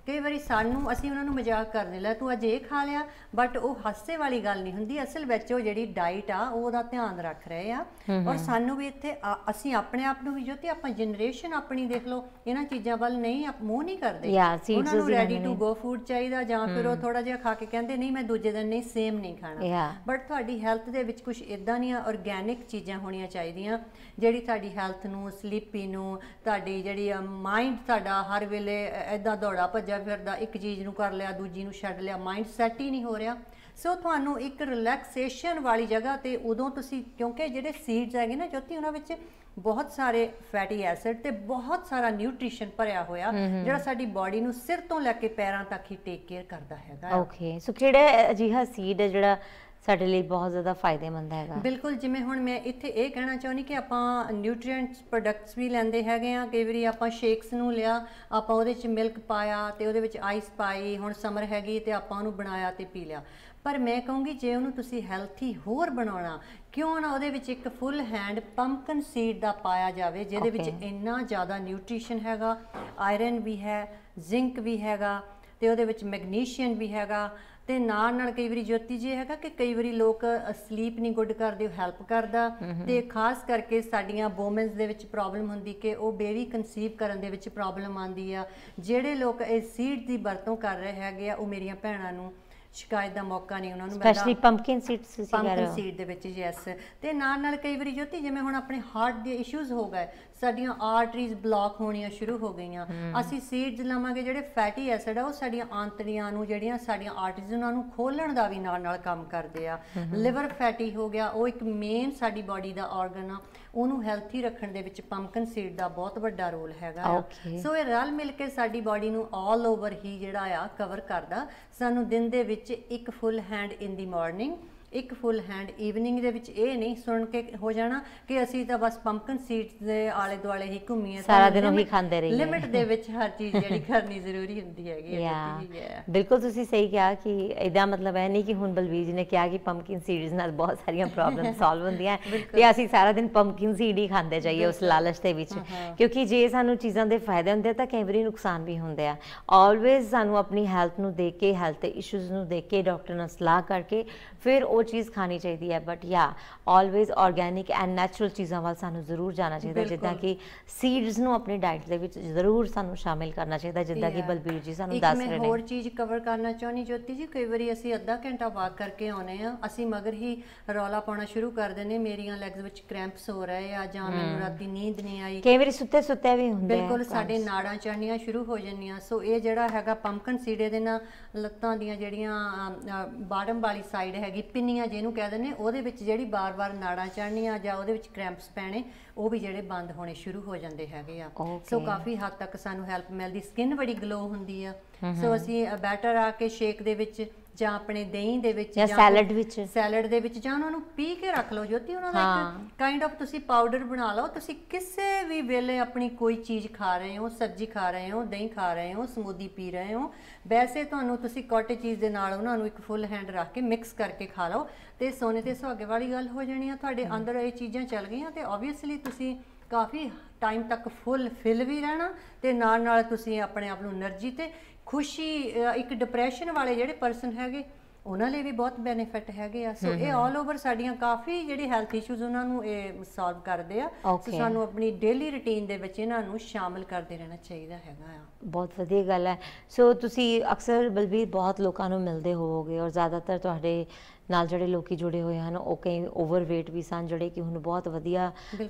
ਕਈ ਵਾਰੀ ਸਾਨੂੰ ਅਸੀਂ ਉਹਨਾਂ ਨੂੰ ਮਜ਼ਾਕ ਕਰਦੇ ਲੈ ਤੂੰ ਅੱਜ ਇਹ ਖਾ ਲਿਆ, ਬਟ ਉਹ ਹਾਸੇ ਵਾਲੀ ਗੱਲ ਨਹੀਂ ਹੁੰਦੀ। ਅਸਲ ਵਿੱਚ ਉਹ ਜਿਹੜੀ ਡਾਈਟ ਆ ਉਹਦਾ ਧਿਆਨ ਰੱਖ ਰਹੇ ਆ। ਔਰ ਸਾਨੂੰ ਵੀ ਇੱਥੇ ਅਸੀਂ ਆਪਣੇ ਆਪ ਨੂੰ ਵੀ ਜੋਤੀ ਆਪਾਂ ਜਨਰੇਸ਼ਨ ਆਪਣੀ ਦੇਖ ਲਓ ਇਹਨਾਂ ਚੀਜ਼ਾਂ ਵੱਲ ਨਹੀਂ ਮੂੰਹ ਨਹੀਂ ਕਰਦੇ। ਉਹਨਾਂ ਨੂੰ ਰੈਡੀ ਟੂ ਗੋ ਫੂਡ ਚਾਹੀਦਾ, ਜਾਂ ਫਿਰ ਉਹ ਥੋੜਾ ਜਿਹਾ ਖਾ ਕੇ ਕਹਿੰਦੇ ਨਹੀਂ ਮੈਂ ਦੂਜੇ ਦਿਨ ਨਹੀਂ ਸੇਮ ਨਹੀਂ ਖਾਣਾ। ਬਟ ਤੁਹਾਡੀ ਹੈਲਥ ਦੇ ਵਿੱਚ ਕੁਝ ਇਦਾਂ ਦੀਆਂ ਆਰਗੈਨਿਕ ਚੀਜ਼ਾਂ ਹੋਣੀਆਂ ਚਾਹੀਦੀਆਂ ਜਿਹੜੀ ਤੁਹਾਡੀ ਹੈਲਥ ਨੂੰ, ਸਲੀਪੀ ਨੂੰ, ਤੁਹਾਡੀ ਜਿਹੜੀ ਮਾਈਂਡ ਤੁਹਾਡਾ ਹਰ ਵੇਲੇ ਇਦਾਂ ਦੌੜਾ ਭੱਜਾ ਫਿਰਦਾ, ਇੱਕ ਚੀਜ਼ ਨੂੰ ਕਰ ਲਿਆ ਦੂਜੀ ਨੂੰ ਛੱਡ ਲਿਆ, ਮਾਈਂਡ ਸੈੱਟ ਹੀ ਨਹੀਂ ਹੋ ਰਿਹਾ। ਸੋ ਤੁਹਾਨੂੰ ਇੱਕ ਰਿਲੈਕਸੇਸ਼ਨ ਵਾਲੀ ਜਗ੍ਹਾ ਤੇ ਉਦੋਂ ਤੁਸੀਂ, ਕਿਉਂਕਿ ਜਿਹੜੇ ਸੀਡਸ ਹੈਗੇ ਨਾ ਜੋਤੀ ਉਹਨਾਂ ਵਿੱਚ ਬਹੁਤ ਸਾਰੇ ਫੈਟੀ ਐਸਿਡ ਤੇ ਬਹੁਤ ਸਾਰਾ ਨਿਊਟ੍ਰੀਸ਼ਨ ਭਰਿਆ ਹੋਇਆ ਜਿਹੜਾ ਸਾਡੀ ਬਾਡੀ ਨੂੰ ਸਿਰ ਤੋਂ ਲੈ ਕੇ ਪੈਰਾਂ ਤੱਕ ਹੀ ਟੇਕ ਕੇਅਰ ਕਰਦਾ ਹੈਗਾ। ਓਕੇ, ਸੋ ਕਿਹੜਾ ਅਜਿਹਾ ਸੀਡ ਹੈ ਜਿਹੜਾ ਸਾਡੇ ਲਈ ਬਹੁਤ ਜ਼ਿਆਦਾ ਫਾਇਦੇਮੰਦ ਹੈਗਾ? ਬਿਲਕੁਲ, ਜਿਵੇਂ ਹੁਣ ਮੈਂ ਇੱਥੇ ਇਹ ਕਹਿਣਾ ਚਾਹੁੰਦੀ ਕਿ ਆਪਾਂ ਨਿਊਟ੍ਰੀਐਂਟਸ ਪ੍ਰੋਡਕਟਸ ਵੀ ਲੈਂਦੇ ਹੈਗੇ ਆ। ਕਈ ਵਾਰੀ ਆਪਾਂ ਸ਼ੇਕਸ ਨੂੰ ਲਿਆ, ਆਪਾਂ ਉਹਦੇ 'ਚ ਮਿਲਕ ਪਾਇਆ ਤੇ ਉਹਦੇ ਵਿੱਚ ਆਈਸ ਪਾਈ, ਹੁਣ ਸਮਰ ਹੈਗੀ ਤੇ ਆਪਾਂ ਉਹਨੂੰ ਬਣਾਇਆ ਤੇ ਪੀ ਲਿਆ। ਪਰ ਮੈਂ ਕਹੂੰਗੀ ਜੇ ਉਹਨੂੰ ਤੁਸੀਂ ਹੈਲਥੀ ਹੋਰ ਬਣਾਉਣਾ, ਕਿਉਂ ਨਾ ਉਹਦੇ ਵਿੱਚ ਇੱਕ ਫੁੱਲ ਹੈਂਡ ਪੰਪਕਨ ਸੀਡ ਦਾ ਪਾਇਆ ਜਾਵੇ ਜਿਹਦੇ ਵਿੱਚ ਇੰਨਾ ਜ਼ਿਆਦਾ ਨਿਊਟ੍ਰੀਸ਼ਨ ਹੈਗਾ, ਆਇਰਨ ਵੀ ਹੈ, ਜ਼ਿੰਕ ਵੀ ਹੈਗਾ ਤੇ ਉਹਦੇ ਵਿੱਚ ਮੈਗਨੀਸ਼ੀਅਮ ਵੀ ਹੈਗਾ। ਤੇ ਨਾਲ ਨਾਲ ਕਈ ਵਾਰੀ ਜੋਤੀ ਜੀ ਹੈਗਾ ਕਿ ਕਈ ਵਾਰੀ ਲੋਕ ਸਲੀਪ ਨਹੀਂ ਗੁੱਡ ਕਰਦੇ, ਉਹ ਹੈਲਪ ਕਰਦਾ। ਤੇ ਖਾਸ ਕਰਕੇ ਸਾਡੀਆਂ ਵੂਮਨਸ ਦੇ ਵਿੱਚ ਪ੍ਰੋਬਲਮ ਹੁੰਦੀ ਕਿ ਉਹ ਬੇਬੀ ਕਨਸੀਵ ਕਰਨ ਦੇ ਵਿੱਚ ਪ੍ਰੋਬਲਮ ਆਉਂਦੀ ਆ। ਜਿਹੜੇ ਲੋਕ ਇਹ ਸੀਡ ਦੀ ਵਰਤੋਂ ਕਰ ਰਹੇ ਹੈਗੇ ਆ ਉਹ ਮੇਰੀਆਂ ਭੈਣਾਂ ਨੂੰ ਸ਼ਿਕਾਇਤ ਦਾ ਮੌਕਾ ਨਹੀਂ ਉਹਨਾਂ ਨੂੰ ਮਿਲਦਾ। ਸਪੈਸ਼ਲੀ ਪੰਪਕਿਨ ਸੀਡਸ ਤੁਸੀਂ ਕਹਿ ਰਹੇ ਹੋ? ਪੰਪਕਿਨ ਸੀਡ ਦੇ ਵਿੱਚ ਯੈਸ। ਤੇ ਨਾਲ ਨਾਲ ਕਈ ਵਾਰੀ ਜੋਤੀ ਜਿਵੇਂ ਹੁਣ ਆਪਣੇ ਹਾਰਟ ਦੇ ਇਸ਼ੂਜ਼ ਹੋ ਗਏ, ਸਾਡੀਆਂ ਆਰਟਰੀਜ਼ ਬਲੌਕ ਹੋਣੀਆਂ ਸ਼ੁਰੂ ਹੋ ਗਈਆਂ, ਅਸੀਂ ਸੀਡਸ ਲਵਾਂਗੇ ਜਿਹੜੇ ਫੈਟੀ ਐਸਿਡ ਆ ਉਹ ਸਾਡੀਆਂ ਆਂਤੜੀਆਂ ਨੂੰ, ਜਿਹੜੀਆਂ ਸਾਡੀਆਂ ਆਰਟਰੀਜ਼ ਉਹਨਾਂ ਨੂੰ ਖੋਲਣ ਦਾ ਵੀ ਨਾਲ ਨਾਲ ਕੰਮ ਕਰਦੇ ਆ। ਲਿਵਰ ਫੈਟੀ ਹੋ ਗਿਆ, ਉਹ ਇੱਕ ਮੇਨ ਸਾਡੀ ਬਾਡੀ ਦਾ ਆਰਗਨ ਆ, ਉਹਨੂੰ ਹੈਲਥੀ ਰੱਖਣ ਦੇ ਵਿੱਚ ਪੰਪਕਿਨ ਸੀਡ ਦਾ ਬਹੁਤ ਵੱਡਾ ਰੋਲ ਹੈਗਾ। ਸੋ ਇਹ ਰਲ ਮਿਲ ਕੇ ਸਾਡੀ ਬਾਡੀ ਨੂੰ ਆਲ ਓਵਰ ਹੀ ਜਿਹੜਾ ਆ ਕਵਰ ਕਰਦਾ। ਸਾਨੂੰ ਦਿਨ ਦੇ ਵਿੱਚ ਇੱਕ ਫੁੱਲ ਹੈਂਡ ਇਨ ਦੀ ਮਾਰਨਿੰਗ, ਇੱਕ ਫੁੱਲ ਹੈਂਡ ਈਵਨਿੰਗ ਦੇ ਵਿੱਚ ਇਹ ਨਹੀਂ ਸੁਣ ਕੇ ਹੋ ਜਾਣਾ ਕਿ ਅਸੀਂ ਤਾਂ ਬਸ ਪੰਪਕਿਨ ਸੀਡਸ ਦੇ ਆਲੇ ਦੁਆਲੇ ਹੀ ਘੁੰਮੀਏ, ਸਾਰਾ ਦਿਨ ਉਹੀ ਖਾਂਦੇ ਰਹੀਏ। ਲਿਮਿਟ ਦੇ ਵਿੱਚ ਹਰ ਚੀਜ਼ ਜਿਹੜੀ ਕਰਨੀ ਜ਼ਰੂਰੀ ਹੁੰਦੀ ਹੈਗੀ ਹੈ। ਬਿਲਕੁਲ ਤੁਸੀਂ ਸਹੀ ਕਿਹਾ ਕਿ ਇਹਦਾ ਮਤਲਬ ਇਹ ਨਹੀਂ ਕਿ ਹੁਣ ਬਲਬੀਰ ਜੀ ਨੇ ਕਿਹਾ ਕਿ ਪੰਪਕਿਨ ਸੀਡਸ ਨਾਲ ਬਹੁਤ ਸਾਰੀਆਂ ਪ੍ਰੋਬਲਮ ਸੋਲਵ ਹੁੰਦੀਆਂ ਤੇ ਅਸੀਂ ਸਾਰਾ ਦਿਨ ਪੰਪਕਿਨ ਸੀਡ ਹੀ ਖਾਂਦੇ ਜਾਈਏ ਉਸ ਲਾਲਚ ਦੇ ਵਿੱਚ। ਕਿਉਂਕਿ ਜੇ ਸਾਨੂੰ ਚੀਜ਼ਾਂ ਦੇ ਫਾਇਦੇ ਹੁੰਦੇ ਤਾਂ ਕਈ ਵਾਰੀ ਨੁਕਸਾਨ ਵੀ ਹੁੰਦੇ ਆ। ਆਲਵੇਜ਼ ਸਾਨੂੰ ਆਪਣੀ ਹੈਲਥ ਨੂੰ ਦੇਖ ਕੇ, ਹੈਲਥ ਦੇ ਇਸ਼ੂਜ਼ ਨੂੰ ਦੇਖ ਕੇ, ਡਾਕਟਰ ਨਾਲ ਸਲਾਹ ਕਰਕੇ ਫਿਰ ਉਹ ਚੀਜ਼ ਖਾਣੀ ਚਾਹੀਦੀ ਹੈ। ਬਟ ਯਾ ਆਲਵੇਜ਼ ਆਰਗੈਨਿਕ ਐਂਡ ਨੈਚੁਰਲ ਚੀਜ਼ਾਂ ਵੱਲ ਸਾਨੂੰ ਜ਼ਰੂਰ ਜਾਣਾ ਚਾਹੀਦਾ, ਜਿੱਦਾਂ ਕਿ ਸੀਡਸ ਨੂੰ ਆਪਣੀ ਡਾਈਟ ਦੇ ਵਿੱਚ ਜ਼ਰੂਰ ਸਾਨੂੰ ਸ਼ਾਮਿਲ ਕਰਨਾ ਚਾਹੀਦਾ, ਜਿੱਦਾਂ ਕਿ ਬਲਬੀਰ ਜੀ ਸਾਨੂੰ ਦੱਸ ਰਹੇ ਨੇ। ਮੈਂ ਹੋਰ ਚੀਜ਼ ਕਵਰ ਕਰਨਾ ਚਾਹੁੰਦੀ ਜੋਤੀ ਜੀ, ਕਈ ਵਾਰੀ ਅਸੀਂ ਅੱਧਾ ਘੰਟਾ ਵਾਕ ਕਰਕੇ ਆਉਨੇ ਆ, ਅਸੀਂ ਮਗਰ ਹੀ ਰੌਲਾ ਪਾਉਣਾ ਸ਼ੁਰੂ ਕਰ ਦਿੰਦੇ ਮੇਰੀਆਂ ਲੈਗਸ ਵਿੱਚ ਕ੍ਰੈਂਪਸ ਹੋ ਰਹੇ ਆ ਜਾਂ ਮੈਨੂੰ ਰਾਤੀ ਨੀਂਦ ਨਹੀਂ ਆਈ। ਕਈ ਵਾਰੀ ਸੁੱਤੇ ਸੁੱਤੇ ਵੀ ਹੁੰਦੇ ਆ, ਬਿਲਕੁਲ ਸਾਡੇ ਨਾੜਾਂ ਚੜਨੀਆਂ ਸ਼ੁਰੂ ਹੋ ਜਾਂਦੀਆਂ। ਸੋ ਇਹ ਜਿਹੜਾ ਹੈਗਾ ਪੰਪਕਿਨ ਸੀਡ, ਇਹਦੇ ਨਾਲ ਲੱਤਾਂ ਦੀਆਂ ਜਿਹੜੀਆਂ ਬਾਟਮ ਵਾਲੀ ਸਾਈਡ ਹੈਗੀ, ਪਿੰਨੀਆਂ ਜਿਹਨੂੰ ਕਹਿ ਦਿੰਦੇ, ਉਹਦੇ ਵਿੱਚ ਜਿਹੜੀ ਬਾਰ-ਬਾਰ ਨਾੜਾਂ ਚੜਨੀਆਂ ਜਾਂ ਉਹਦੇ ਵਿੱਚ ਕ੍ਰੈਂਪਸ ਪੈਣੇ, ਉਹ ਵੀ ਜਿਹੜੇ ਬੰਦ ਹੋਣੇ ਸ਼ੁਰੂ ਹੋ ਜਾਂਦੇ ਹੈਗੇ ਆ। ਸੋ ਕਾਫੀ ਹੱਦ ਤੱਕ ਸਾਨੂੰ ਹੈਲਪ ਮਿਲਦੀ, ਸਕਿਨ ਬੜੀ ਗਲੋ ਹੁੰਦੀ ਆ। ਸੋ ਅਸੀਂ ਬੈਟਰ ਆ ਕੇ ਸ਼ੇਕ ਦੇ ਵਿੱਚ ਜਾਂ ਆਪਣੇ ਦਹੀਂ ਦੇ ਵਿੱਚ ਜਾਂ ਸੈਲਡ ਵਿੱਚ ਸੈਲਡ ਦੇ ਵਿੱਚ ਜਾਂ ਉਹਨਾਂ ਨੂੰ ਪੀ ਕੇ ਰੱਖ ਲਓ ਜੋਤੀ। ਉਹਨਾਂ ਦਾ ਇੱਕ ਕਾਈਂਡ ਆਫ ਤੁਸੀਂ ਪਾਊਡਰ ਬਣਾ ਲਓ। ਤੁਸੀਂ ਕਿਸੇ ਵੀ ਵੇਲੇ ਆਪਣੀ ਕੋਈ ਚੀਜ਼ ਖਾ ਰਹੇ ਹੋ, ਸਬਜ਼ੀ ਖਾ ਰਹੇ ਹੋ, ਦਹੀਂ ਖਾ ਰਹੇ ਹੋ, ਸਮੂਦੀ ਪੀ ਰਹੇ ਹੋ, ਵੈਸੇ ਤੁਹਾਨੂੰ ਤੁਸੀਂ ਕਾਟੇਜ ਚੀਜ਼ ਦੇ ਨਾਲ ਉਹਨਾਂ ਨੂੰ ਇੱਕ ਫੁੱਲ ਹੈਂਡ ਰੱਖ ਕੇ ਮਿਕਸ ਕਰਕੇ ਖਾ ਲਓ ਤੇ ਸੋਨੇ ਤੇ ਸੁਹਾਗੇ ਵਾਲੀ ਗੱਲ ਹੋ ਜਾਣੀ ਆ। ਤੁਹਾਡੇ ਅੰਦਰ ਇਹ ਚੀਜ਼ਾਂ ਚੱਲ ਗਈਆਂ ਤੇ ਓਬਵੀਅਸਲੀ ਤੁਸੀਂ ਕਾਫੀ ਟਾਈਮ ਤੱਕ ਫੁੱਲ ਫਿਲ ਵੀ ਰਹਿਣਾ ਤੇ ਨਾਲ ਨਾਲ ਤੁਸੀਂ ਆਪਣੇ ਆਪ ਨੂੰ એનર્ਜੀ ਤੇ ਖੁਸ਼ੀ, ਇੱਕ ਡਿਪਰੈਸ਼ਨ ਵਾਲੇ ਜਿਹੜੇ ਪਰਸਨ ਹੈਗੇ ਉਹਨਾਂ ਲਈ ਵੀ ਬਹੁਤ ਬੈਨੀਫਿਟ ਹੈਗੇ ਆ। ਸੋ ਇਹ ਆਲ ਓਵਰ ਸਾਡੀਆਂ ਕਾਫੀ ਜਿਹੜੇ ਹੈਲਥ ਇਸ਼ੂਜ਼ ਉਹਨਾਂ ਨੂੰ ਇਹ ਸੋਲਵ ਕਰਦੇ ਆ। ਸੋ ਸਾਨੂੰ ਆਪਣੀ ਡੇਲੀ ਰੂਟੀਨ ਦੇ ਵਿੱਚ ਇਹਨਾਂ ਨੂੰ ਸ਼ਾਮਿਲ ਕਰਦੇ ਰਹਿਣਾ ਚਾਹੀਦਾ ਹੈਗਾ ਆ। ਬਹੁਤ ਵਧੀਆ ਗੱਲ ਹੈ। ਸੋ ਤੁਸੀਂ ਅਕਸਰ ਬਲਬੀਰ ਬਹੁਤ ਲੋਕਾਂ ਨੂੰ ਮਿਲਦੇ ਹੋਵੋਗੇ ਔਰ ਜ਼ਿਆਦਾਤਰ ਤੁਹਾਡੇ ਨਾਲ ਜਿਹੜੇ ਲੋਕੀ ਜੁੜੇ ਹੋਏ ਹਨ ਉਹ ਕਈ ਓਵਰਵੇਟ ਵੀ ਸਨ, ਜਿਹੜੇ ਕਿ ਹੁਣ ਬਹੁਤ ਵਧੀਆ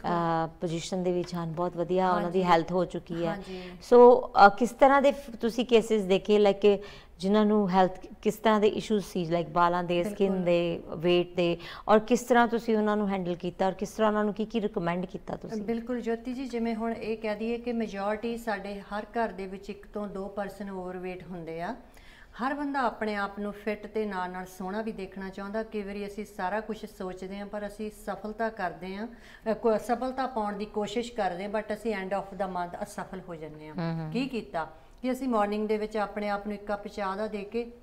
ਪੋਜੀਸ਼ਨ ਦੇ ਵਿੱਚ ਹਨ, ਬਹੁਤ ਵਧੀਆ ਉਹਨਾਂ ਦੀ ਹੈਲਥ ਹੋ ਚੁੱਕੀ ਹੈ। ਸੋ ਕਿਸ ਤਰ੍ਹਾਂ ਦੇ ਤੁਸੀਂ ਕੇਸਿਸ ਦੇਖੇ ਲਾਈਕ ਜਿਨ੍ਹਾਂ ਨੂੰ ਹੈਲਥ ਕਿਸ ਤਰ੍ਹਾਂ ਦੇ ਇਸ਼ੂਜ਼ ਸੀ, ਲਾਈਕ ਬਾਲਾਂ ਦੇ, ਸਕਿਨ ਦੇ, ਵੇਟ ਦੇ, ਔਰ ਕਿਸ ਤਰ੍ਹਾਂ ਤੁਸੀਂ ਉਹਨਾਂ ਨੂੰ ਹੈਂਡਲ ਕੀਤਾ ਔਰ ਕਿਸ ਤਰ੍ਹਾਂ ਉਹਨਾਂ ਨੂੰ ਕੀ ਕੀ ਰਿਕਮੈਂਡ ਕੀਤਾ ਤੁਸੀਂ? ਬਿਲਕੁਲ ਜੋਤੀ ਜੀ, ਜਿਵੇਂ ਹੁਣ ਇਹ ਕਹਿ ਦਈਏ ਕਿ ਮੈਜੋਰਟੀ ਸਾਡੇ ਹਰ ਘਰ ਦੇ ਵਿੱਚ ਇੱਕ ਤੋਂ ਦੋ ਪਰਸਨ ਓਵਰਵੇਟ ਹੁੰਦੇ ਆ। ਹਰ ਬੰਦਾ ਆਪਣੇ ਆਪ ਨੂੰ ਫਿੱਟ ਤੇ ਨਾਲ ਨਾਲ ਸੋਹਣਾ ਵੀ ਦੇਖਣਾ ਚਾਹੁੰਦਾ। ਕਈ ਵਾਰੀ ਅਸੀਂ ਸਾਰਾ ਕੁਝ ਸੋਚਦੇ ਹਾਂ ਪਰ ਅਸੀਂ ਸਫਲਤਾ ਕਰਦੇ ਹਾਂ, ਸਫਲਤਾ ਪਾਉਣ ਦੀ ਕੋਸ਼ਿਸ਼ ਕਰਦੇ ਹਾਂ, ਬਟ ਅਸੀਂ ਐਂਡ ਆਫ ਦਾ ਮੰਥ ਅਸਫਲ ਹੋ ਜਾਂਦੇ ਹਾਂ। ਕੀ ਕੀਤਾ ਕਿ ਅਸੀਂ ਮਾਰਨਿੰਗ ਦੇ ਵਿੱਚ ਆਪਣੇ ਆਪ ਨੂੰ ਇੱਕ ਕੱਪ ਚਾਹ ਦਾ ਦੇ ਕੇ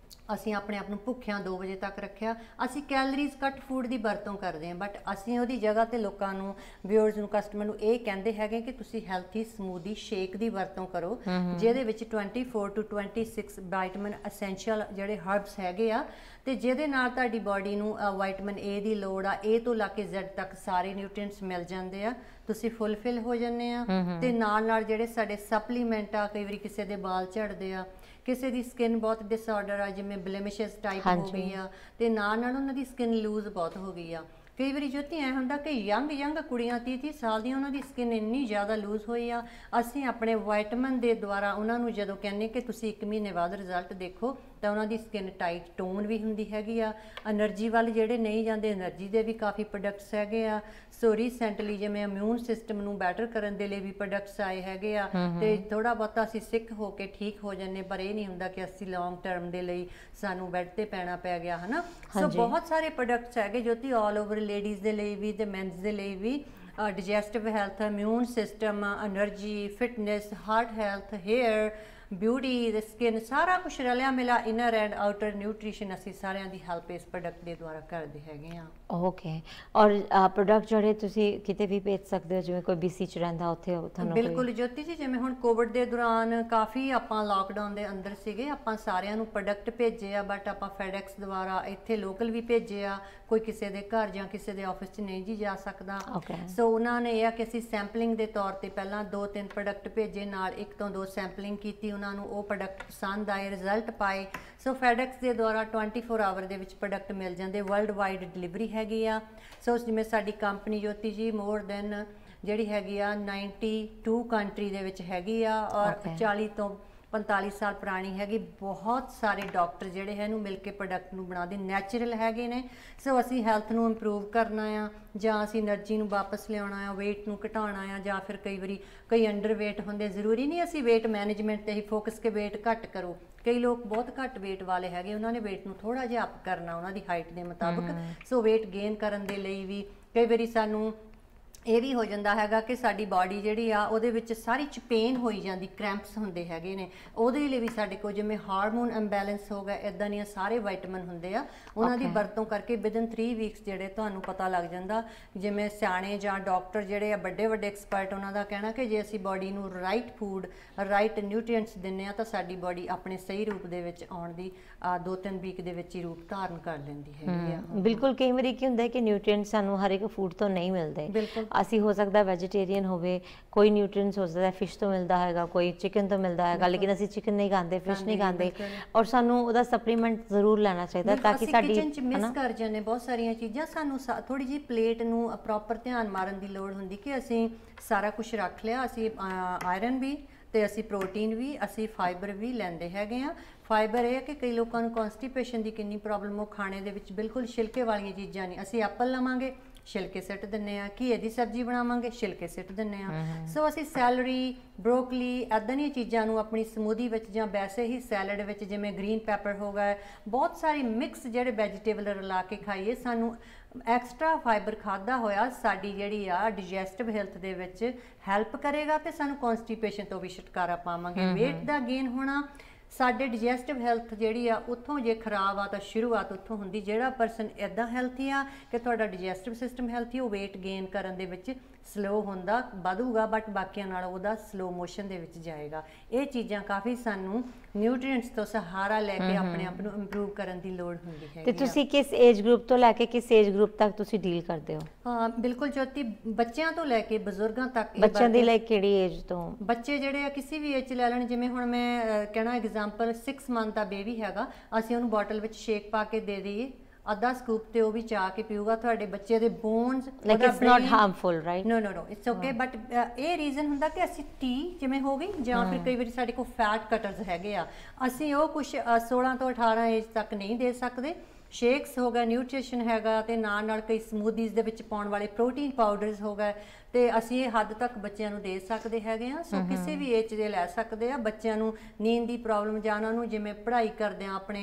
ਅਸੀਂ ਆਪਣੇ ਆਪ ਨੂੰ ਭੁੱਖਿਆਂ ਦੋ ਵਜੇ ਤੱਕ ਰੱਖਿਆ। ਅਸੀਂ ਕੈਲਰੀਜ਼ ਕੱਟ ਫੂਡ ਦੀ ਵਰਤੋਂ ਕਰਦੇ ਹਾਂ, ਬਟ ਅਸੀਂ ਉਹਦੀ ਜਗ੍ਹਾ ਤੇ ਲੋਕਾਂ ਨੂੰ, ਵਿਊਅਰਸ ਨੂੰ, ਕਸਟਮਰ ਨੂੰ ਇਹ ਕਹਿੰਦੇ ਹੈਗੇ ਕਿ ਤੁਸੀਂ ਹੈਲਥੀ ਸਮੂਦੀ ਸ਼ੇਕ ਦੀ ਵਰਤੋਂ ਕਰੋ, ਜਿਹਦੇ ਵਿੱਚ twenty four to twenty six vitamin essential ਜਿਹੜੇ ਹਰਬਸ ਹੈਗੇ ਆ, ਤੇ ਜਿਹਦੇ ਨਾਲ ਤੁਹਾਡੀ ਬਾਡੀ ਨੂੰ ਵਾਈਟਮਿਨ ਏ ਦੀ ਲੋੜ ਆ, ਏ ਤੋਂ ਲਾ ਕੇ ਜ਼ੈਡ ਤੱਕ ਸਾਰੇ ਨਿਊਟ੍ਰੀਐਂਟਸ ਮਿਲ ਜਾਂਦੇ ਆ, ਤੁਸੀਂ ਫੁੱਲਫਿਲ ਹੋ ਜਾਂਦੇ ਆ। ਤੇ ਨਾਲ ਨਾਲ ਜਿਹੜੇ ਸਾਡੇ ਸਪਲੀਮੈਂਟ ਆ, ਕਈ ਵਾਰੀ ਕਿਸੇ ਦੇ ਵਾਲ ਝੜਦੇ ਆ, ਕਿਸੇ ਦੀ ਸਕਿਨ ਬਹੁਤ ਡਿਸਆਰਡਰ ਆ, ਜਿਵੇਂ ਬਲੇਮਿਸ਼ਸ ਟਾਈਪ ਹੋ ਗਈ ਆ, ਤੇ ਨਾਲ ਨਾਲ ਉਹਨਾਂ ਦੀ ਸਕਿਨ ਲੂਜ਼ ਬਹੁਤ ਹੋ ਗਈ ਆ। ਕਈ ਵਾਰੀ ਜੋਤੀ ਐ ਹੁੰਦਾ ਕਿ ਯੰਗ ਯੰਗ ਕੁੜੀਆਂ ਤੀਹ ਤੀਹ ਸਾਲ ਦੀਆਂ, ਉਹਨਾਂ ਦੀ ਸਕਿਨ ਇੰਨੀ ਜ਼ਿਆਦਾ ਲੂਜ਼ ਹੋਈ ਆ। ਅਸੀਂ ਆਪਣੇ ਵਾਈਟਮਿਨ ਦੇ ਦੁਆਰਾ ਉਹਨਾਂ ਨੂੰ ਜਦੋਂ ਕਹਿੰਦੇ ਕਿ ਤੁਸੀਂ ਇੱਕ ਮਹੀਨੇ ਬਾਅਦ ਰਿਜ਼ਲਟ ਦੇਖੋ, ਤਾਂ ਉਹਨਾਂ ਦੀ ਸਕਿਨ ਟਾਈਟ ਟੋਨ ਵੀ ਹੁੰਦੀ ਹੈਗੀ ਆ। ਐਨਰਜੀ ਵੱਲ ਜਿਹੜੇ ਨਹੀਂ ਜਾਂਦੇ, ਐਨਰਜੀ ਦੇ ਵੀ ਕਾਫੀ ਪ੍ਰੋਡਕਟਸ ਹੈਗੇ ਆ। ਸੋ ਰੀਸੈਂਟਲੀ ਜਿਵੇਂ ਇਮਿਊਨ ਸਿਸਟਮ ਨੂੰ ਬੈਟਰ ਕਰਨ ਦੇ ਲਈ ਵੀ ਪ੍ਰੋਡਕਟਸ ਆਏ ਹੈਗੇ ਆ, ਤੇ ਥੋੜਾ ਬਹੁਤਾ ਅਸੀਂ ਸਿੱਖ ਹੋ ਕੇ ਠੀਕ ਹੋ ਜੰਨੇ, ਪਰ ਇਹ ਨਹੀਂ ਹੁੰਦਾ ਕਿ ਅਸੀਂ ਲੌਂਗ ਟਰਮ ਦੇ ਲਈ ਸਾਨੂੰ ਬੈੱਡ ਤੇ ਪੈਣਾ ਪੈ ਗਿਆ, ਹਨਾ। ਸੋ ਬਹੁਤ ਸਾਰੇ ਪ੍ਰੋਡਕਟਸ ਹੈਗੇ ਜੋਤੀ, ਆਲ ਓਵਰ ਲੇਡੀਜ਼ ਦੇ ਲਈ ਵੀ ਤੇ ਮੈਨਸ ਦੇ ਲਈ ਵੀ। Digestive health, immune system, energy, fitness, heart health, hair, beauty, the skin, ਸਾਰਾ ਕੁਝ ਰਲਿਆ ਮਿਲਿਆ, ਇਨਰ ਐਂਡ ਆਊਟਰ ਨਿਊਟ੍ਰੀਸ਼ਨ ਅਸੀਂ ਸਾਰਿਆਂ ਦੀ ਹੈਲਪ ਇਸ ਪ੍ਰੋਡਕਟ ਦੇ ਦੁਆਰਾ ਕਰਦੇ ਹੈਗੇ ਆ। ਓਕੇ, ਔਰ ਪ੍ਰੋਡਕਟ ਜਿਹੜੇ ਤੁਸੀਂ ਕਿਤੇ ਵੀ ਭੇਜ ਸਕਦੇ ਹੋ, ਜਿਵੇਂ ਕੋਈ ਬੀਸੀ ਚ ਰਹਿੰਦਾ ਉੱਥੇ ਤੁਹਾਨੂੰ? ਬਿਲਕੁਲ ਜੋਤੀ ਜੀ, ਜਿਵੇਂ ਹੁਣ ਕੋਵਿਡ ਦੇ ਦੌਰਾਨ ਕਾਫੀ ਆਪਾਂ ਲਾਕਡਾਊਨ ਦੇ ਅੰਦਰ ਸੀਗੇ, ਆਪਾਂ ਸਾਰਿਆਂ ਨੂੰ ਪ੍ਰੋਡਕਟ ਭੇਜੇ ਆ, ਬਟ ਆਪਾਂ ਫੈਡੈਕਸ ਦੁਆਰਾ ਇੱਥੇ ਲੋਕਲ ਵੀ ਭੇਜੇ ਆ। ਕੋਈ ਕਿਸੇ ਦੇ ਘਰ ਜਾਂ ਕਿਸੇ ਦੇ ਆਫਿਸ 'ਚ ਨਹੀਂ ਜੀ ਜਾ ਸਕਦਾ, ਸੋ ਉਹਨਾਂ ਨੇ ਇਹ ਆ ਕਿ ਅਸੀਂ ਸੈਂਪਲਿੰਗ ਦੇ ਤੌਰ ਤੇ ਪਹਿਲਾਂ ਦੋ ਤਿੰਨ ਪ੍ਰੋਡਕਟ ਭੇਜੇ, ਨਾਲ ਇੱਕ ਤੋਂ ਦੋ ਸੈਂਪਲਿੰਗ ਕੀਤੀ, ਉਹਨਾਂ ਨੂੰ ਉਹ ਪ੍ਰੋਡਕਟ ਪਸੰਦ ਆਏ, ਰਿਜ਼ਲਟ ਪਾਏ। ਸੋ ਫੈਡੈਕਸ ਦੇ ਦੁਆਰਾ ਟਵੈਂਟੀ ਫੋਰ ਆਵਰ ਦੇ ਵਿੱਚ ਪ੍ਰੋਡਕਟ ਮਿਲ ਜਾਂਦੇ, ਵਰਲਡ ਵਾਈਡ ਡਿਲੀਵਰੀ ਹੈਗੀ ਆ। ਸੋ ਜਿਵੇਂ ਸਾਡੀ ਕੰਪਨੀ ਜੋਤੀ ਜੀ ਮੋਰ ਦੈਨ ਜਿਹੜੀ ਹੈਗੀ ਆ ਨਾਈਨਟੀ ਟੂ ਕੰਟਰੀ ਦੇ ਵਿੱਚ ਹੈਗੀ ਆ, ਔਰ ਚਾਲੀ ਤੋਂ ਪੰਤਾਲੀ ਸਾਲ ਪੁਰਾਣੀ ਹੈਗੀ। ਬਹੁਤ ਸਾਰੇ ਡਾਕਟਰ ਜਿਹੜੇ ਹੈ ਇਹਨੂੰ ਮਿਲ ਕੇ ਪ੍ਰੋਡਕਟ ਨੂੰ ਬਣਾਉਂਦੇ, ਨੈਚੁਰਲ ਹੈਗੇ ਨੇ। ਸੋ ਅਸੀਂ ਹੈਲਥ ਨੂੰ ਇੰਪਰੂਵ ਕਰਨਾ ਆ, ਜਾਂ ਅਸੀਂ એનર્ਜੀ ਨੂੰ ਵਾਪਸ ਲਿਆਉਣਾ ਆ, weight ਨੂੰ ਘਟਾਉਣਾ ਆ, ਜਾਂ ਫਿਰ ਕਈ ਵਾਰੀ ਕਈ ਅੰਡਰ weight ਹੁੰਦੇ, ਜ਼ਰੂਰੀ ਨਹੀਂ ਅਸੀਂ weight ਮੈਨੇਜਮੈਂਟ ਤੇ ਹੀ ਫੋਕਸ ਕੇ weight ਘੱਟ ਕਰੋ। ਕਈ ਲੋਕ ਬਹੁਤ ਘੱਟ weight ਵਾਲੇ ਹੈਗੇ, ਉਹਨਾਂ ਨੇ weight ਨੂੰ ਥੋੜਾ ਜਿਹਾ ਅਪ ਕਰਨਾ ਉਹਨਾਂ ਦੀ ਹਾਈਟ ਦੇ ਮੁਤਾਬਕ। ਸੋ weight gain ਕਰਨ ਦੇ ਲਈ ਵੀ ਕਈ ਵਾਰੀ ਸਾਨੂੰ ਇਹ ਵੀ ਹੋ ਜਾਂਦਾ ਹੈਗਾ ਕਿ ਸਾਡੀ ਬਾਡੀ ਜਿਹੜੀ ਆ ਉਹਦੇ ਵਿੱਚ ਸਾਰੀ ਚ ਪੇਨ ਹੋਈ ਜਾਂਦੀ, ਕ੍ਰੈਂਪਸ ਹੁੰਦੇ ਹੈਗੇ ਨੇ, ਉਹਦੇ ਲਈ ਵੀ ਸਾਡੇ ਕੋਲ ਜਿਵੇਂ ਹਾਰਮੋਨ ਇੰਬੈਲੈਂਸ ਹੋ ਗਿਆ, ਇਦਾਂ ਦੀਆਂ ਸਾਰੇ ਵਾਈਟਮਿਨ ਹੁੰਦੇ ਆ, ਉਹਨਾਂ ਦੀ ਵਰਤੋਂ ਕਰਕੇ ਵਿਦਨ ਥ੍ਰੀ ਵੀਕਸ ਜਿਹੜੇ ਤੁਹਾਨੂੰ ਪਤਾ ਲੱਗ ਜਾਂਦਾ। ਜਿਵੇਂ ਸਿਆਣੇ ਜਾਂ ਡਾਕਟਰ ਜਿਹੜੇ ਆ ਵੱਡੇ ਵੱਡੇ ਐਕਸਪਰਟ, ਉਹਨਾਂ ਦਾ ਕਹਿਣਾ ਕਿ ਜੇ ਅਸੀਂ ਬਾਡੀ ਨੂੰ ਰਾਈਟ ਫੂਡ, ਰਾਈਟ ਨਿਊਟ੍ਰੀਐਂਟਸ ਦਿੰਦੇ ਆ, ਤਾਂ ਸਾਡੀ ਬਾਡੀ ਆਪਣੇ ਸਹੀ ਰੂਪ ਦੇ ਵਿੱਚ ਆਉਣ ਦੀ ਦੋ ਤਿੰਨ ਵੀਕ ਦੇ ਵਿੱਚ ਹੀ ਰੂਪ ਧਾਰਨ ਕਰ ਲੈਂਦੀ ਹੈਗੀ ਆ। ਬਿਲਕੁਲ, ਕਈ ਵਾਰੀ ਕੀ ਹੁੰਦਾ ਕਿ ਨਿਊਟ੍ਰੀਐਂਟਸ ਸਾਨੂੰ ਹਰ ਇੱਕ ਫੂਡ ਤੋਂ ਨਹੀਂ ਮਿਲਦੇ। ਬਿਲਕੁਲ, ਅਸੀਂ ਹੋ ਸਕਦਾ ਵੈਜੀਟੇਰੀਅਨ ਹੋਵੇ, ਕੋਈ ਨਿਊਟ੍ਰੀਐਂਟਸ ਹੋ ਸਕਦਾ ਫਿਸ਼ ਤੋਂ ਮਿਲਦਾ ਹੈਗਾ, ਕੋਈ ਚਿਕਨ ਤੋਂ ਮਿਲਦਾ ਹੈਗਾ, ਲੇਕਿਨ ਅਸੀਂ ਚਿਕਨ ਨਹੀਂ ਖਾਂਦੇ, ਫਿਸ਼ ਨਹੀਂ ਖਾਂਦੇ, ਔਰ ਸਾਨੂੰ ਉਹਦਾ ਸਪਲੀਮੈਂਟ ਜ਼ਰੂਰ ਲੈਣਾ ਚਾਹੀਦਾ ਤਾਂ ਕਿ ਸਾਡੀ ਕਿਚਨ 'ਚ ਮਿਸ ਕਰ ਜਾਂਦੇ ਬਹੁਤ ਸਾਰੀਆਂ ਚੀਜ਼ਾਂ। ਸਾਨੂੰ ਥੋੜੀ ਜਿਹੀ ਪਲੇਟ ਨੂੰ ਪ੍ਰੋਪਰ ਧਿਆਨ ਮਾਰਨ ਦੀ ਲੋੜ ਹੁੰਦੀ ਕਿ ਅਸੀਂ ਸਾਰਾ ਕੁਝ ਰੱਖ ਲਿਆ, ਅਸੀਂ ਆਇਰਨ ਵੀ ਤੇ ਅਸੀਂ ਪ੍ਰੋਟੀਨ ਵੀ, ਅਸੀਂ ਫਾਈਬਰ ਵੀ ਲੈਂਦੇ ਹੈਗੇ ਆ। ਫਾਈਬਰ ਇਹ ਹੈ ਕਿ ਕਈ ਲੋਕਾਂ ਨੂੰ ਕਨਸਟੀਪੇਸ਼ਨ ਦੀ ਕਿੰਨੀ ਪ੍ਰੋਬਲਮ, ਉਹ ਖਾਣੇ ਦੇ ਵਿੱਚ ਬਿਲਕੁਲ ਛਿਲਕੇ ਵਾਲੀਆਂ ਚੀਜ਼ਾਂ ਨਹੀਂ। ਅਸੀਂ ਐਪਲ ਲਵਾਂਗੇ, ਛਿਲਕੇ ਸਿੱਟ ਦਿੰਨੇ ਆ, ਘੀਏ ਦੀ ਸਬਜ਼ੀ ਬਣਾਵਾਂਗੇ, ਛਿਲਕੇ ਸਿੱਟ ਦਿੰਨੇ ਆ। ਸੋ ਅਸੀਂ ਸੈਲਰੀ, ਬਰੋਕਲੀ, ਇੱਦਾਂ ਦੀਆਂ ਚੀਜ਼ਾਂ ਨੂੰ ਆਪਣੀ ਸਮੂਦੀ ਵਿੱਚ ਜਾਂ ਵੈਸੇ ਹੀ ਸੈਲਡ ਵਿੱਚ, ਜਿਵੇਂ ਗ੍ਰੀਨ ਪੈਪਰ ਹੋ ਗਿਆ, ਬਹੁਤ ਸਾਰੀ ਮਿਕਸ ਜਿਹੜੇ ਵੈਜੀਟੇਬਲ ਰਲਾ ਕੇ ਖਾਈਏ, ਸਾਨੂੰ ਐਕਸਟਰਾ ਫਾਈਬਰ ਖਾਦਾ ਹੋਇਆ ਸਾਡੀ ਜਿਹੜੀ ਆ ਡਾਈਜੈਸਟਿਵ ਹੈਲਥ ਦੇ ਵਿੱਚ ਹੈਲਪ ਕਰੇਗਾ, ਤੇ ਸਾਨੂੰ ਕਨਸਟੀਪੇਸ਼ਨ ਤੋਂ ਵੀ ਛੁਟਕਾਰਾ ਪਾਵਾਂਗੇ। ਵੇਟ ਦਾ ਗੇਨ ਹੋਣਾ, ਸਾਡੇ ਡਾਈਜੈਸਟਿਵ ਹੈਲਥ ਜਿਹੜੀ ਆ ਉੱਥੋਂ ਜੇ ਖਰਾਬ ਆ ਤਾਂ ਸ਼ੁਰੂਆਤ ਉੱਥੋਂ ਹੁੰਦੀ। ਜਿਹੜਾ ਪਰਸਨ ਇੱਦਾਂ ਹੈਲਥੀ ਆ ਕਿ ਤੁਹਾਡਾ ਡਾਈਜੈਸਟਿਵ ਸਿਸਟਮ ਹੈਲਥੀ, ਉਹ weight gain ਕਰਨ ਦੇ ਵਿੱਚ ਸਲੋ ਹੁੰਦਾ, ਵਧੂਗਾ, ਬਟ ਬਾਕੀਆਂ ਨਾਲ ਉਹਦਾ ਸਲੋ ਮੋਸ਼ਨ ਦੇ ਵਿੱਚ ਜਾਏਗਾ। ਇਹ ਚੀਜ਼ਾਂ ਕਾਫੀ ਸਾਨੂੰ ਨਿਊਟ੍ਰੀਐਂਟਸ ਤੋਂ ਸਹਾਰਾ ਲੈ ਕੇ ਆਪਣੇ ਆਪ ਨੂੰ ਇੰਪਰੂਵ ਕਰਨ ਦੀ ਲੋੜ ਹੁੰਦੀ ਹੈ। ਤੇ ਤੁਸੀਂ ਕਿਸ ਏਜ ਗਰੁੱਪ ਤੋਂ ਲੈ ਕੇ ਕਿਸ ਏਜ ਗਰੁੱਪ ਤੱਕ ਤੁਸੀਂ ਡੀਲ ਕਰਦੇ ਹੋ? ਹਾਂ ਬਿਲਕੁਲ ਜੋਤੀ, ਬੱਚਿਆਂ ਤੋਂ ਲੈ ਕੇ ਬਜ਼ੁਰਗਾਂ ਤੱਕ। ਬੱਚਿਆਂ ਦੀ ਲਾਈਕ ਕਿਹੜੀ ਏਜ ਤੋਂ? ਬੱਚੇ ਜਿਹੜੇ ਆ ਕਿਸੇ ਵੀ ਏਜ 'ਚ ਲੈ ਲੈਣ। ਜਿਵੇਂ ਹੁਣ ਮੈਂ ਕਹਿਣਾ ਐਗਜ਼ਾਮਪਲ ਸਿਕਸ ਮੰਥ ਦਾ ਬੇਬੀ ਹੈਗਾ, ਅਸੀਂ ਉਹਨੂੰ ਬੋਟਲ ਵਿੱਚ ਸ਼ੇਕ ਪਾ ਕੇ ਦੇ ਦਈਏ, ਅੱਧਾ ਸਕੂਪ ਤੇ ਉਹ ਵੀ ਚਾਹ ਕੇ ਪੀਊਗਾ, ਤੁਹਾਡੇ ਬੱਚੇ ਦੇ bones like it's not harmful, right? No no no it's okay, but ਇਹ ਰੀਜ਼ਨ ਹੁੰਦਾ ਕਿ ਅਸੀਂ ਟੀ ਜਿਵੇਂ ਹੋ ਗਈ, ਜਾਂ ਫਿਰ ਕਈ ਵਾਰੀ ਸਾਡੇ ਕੋਲ ਫੈਟ ਕਟਰਸ ਹੈਗੇ ਆ, ਅਸੀਂ ਉਹ ਕੁਝ ਸੋਲਾਂ ਤੋਂ ਅਠਾਰਾਂ ਏਜ ਤੱਕ ਨਹੀਂ ਦੇ ਸਕਦੇ। ਸ਼ੇਕਸ ਹੋ ਗਿਆ, ਨਿਊਟ੍ਰੀਸ਼ਨ ਹੈਗਾ, ਤੇ ਨਾਲ ਨਾਲ ਕਈ ਸਮੂਦੀਜ਼ ਦੇ ਵਿੱਚ ਪਾਉਣ ਵਾਲੇ ਪ੍ਰੋਟੀਨ ਪਾਊਡਰਸ ਹੋ ਗਏ, ਤੇ ਅਸੀਂ ਇਹ ਹੱਦ ਤੱਕ ਬੱਚਿਆਂ ਨੂੰ ਦੇ ਸਕਦੇ ਹੈਗੇ ਆ। ਸੋ ਕਿਸੇ ਵੀ ਏਜ ਦੇ ਲੈ ਸਕਦੇ ਆ। ਬੱਚਿਆਂ ਨੂੰ ਨੀਂਦ ਦੀ ਪ੍ਰੋਬਲਮ, ਜਾਂ ਉਹਨਾਂ ਨੂੰ ਜਿਵੇਂ ਪੜ੍ਹਾਈ ਕਰਦੇ ਆ ਆਪਣੇ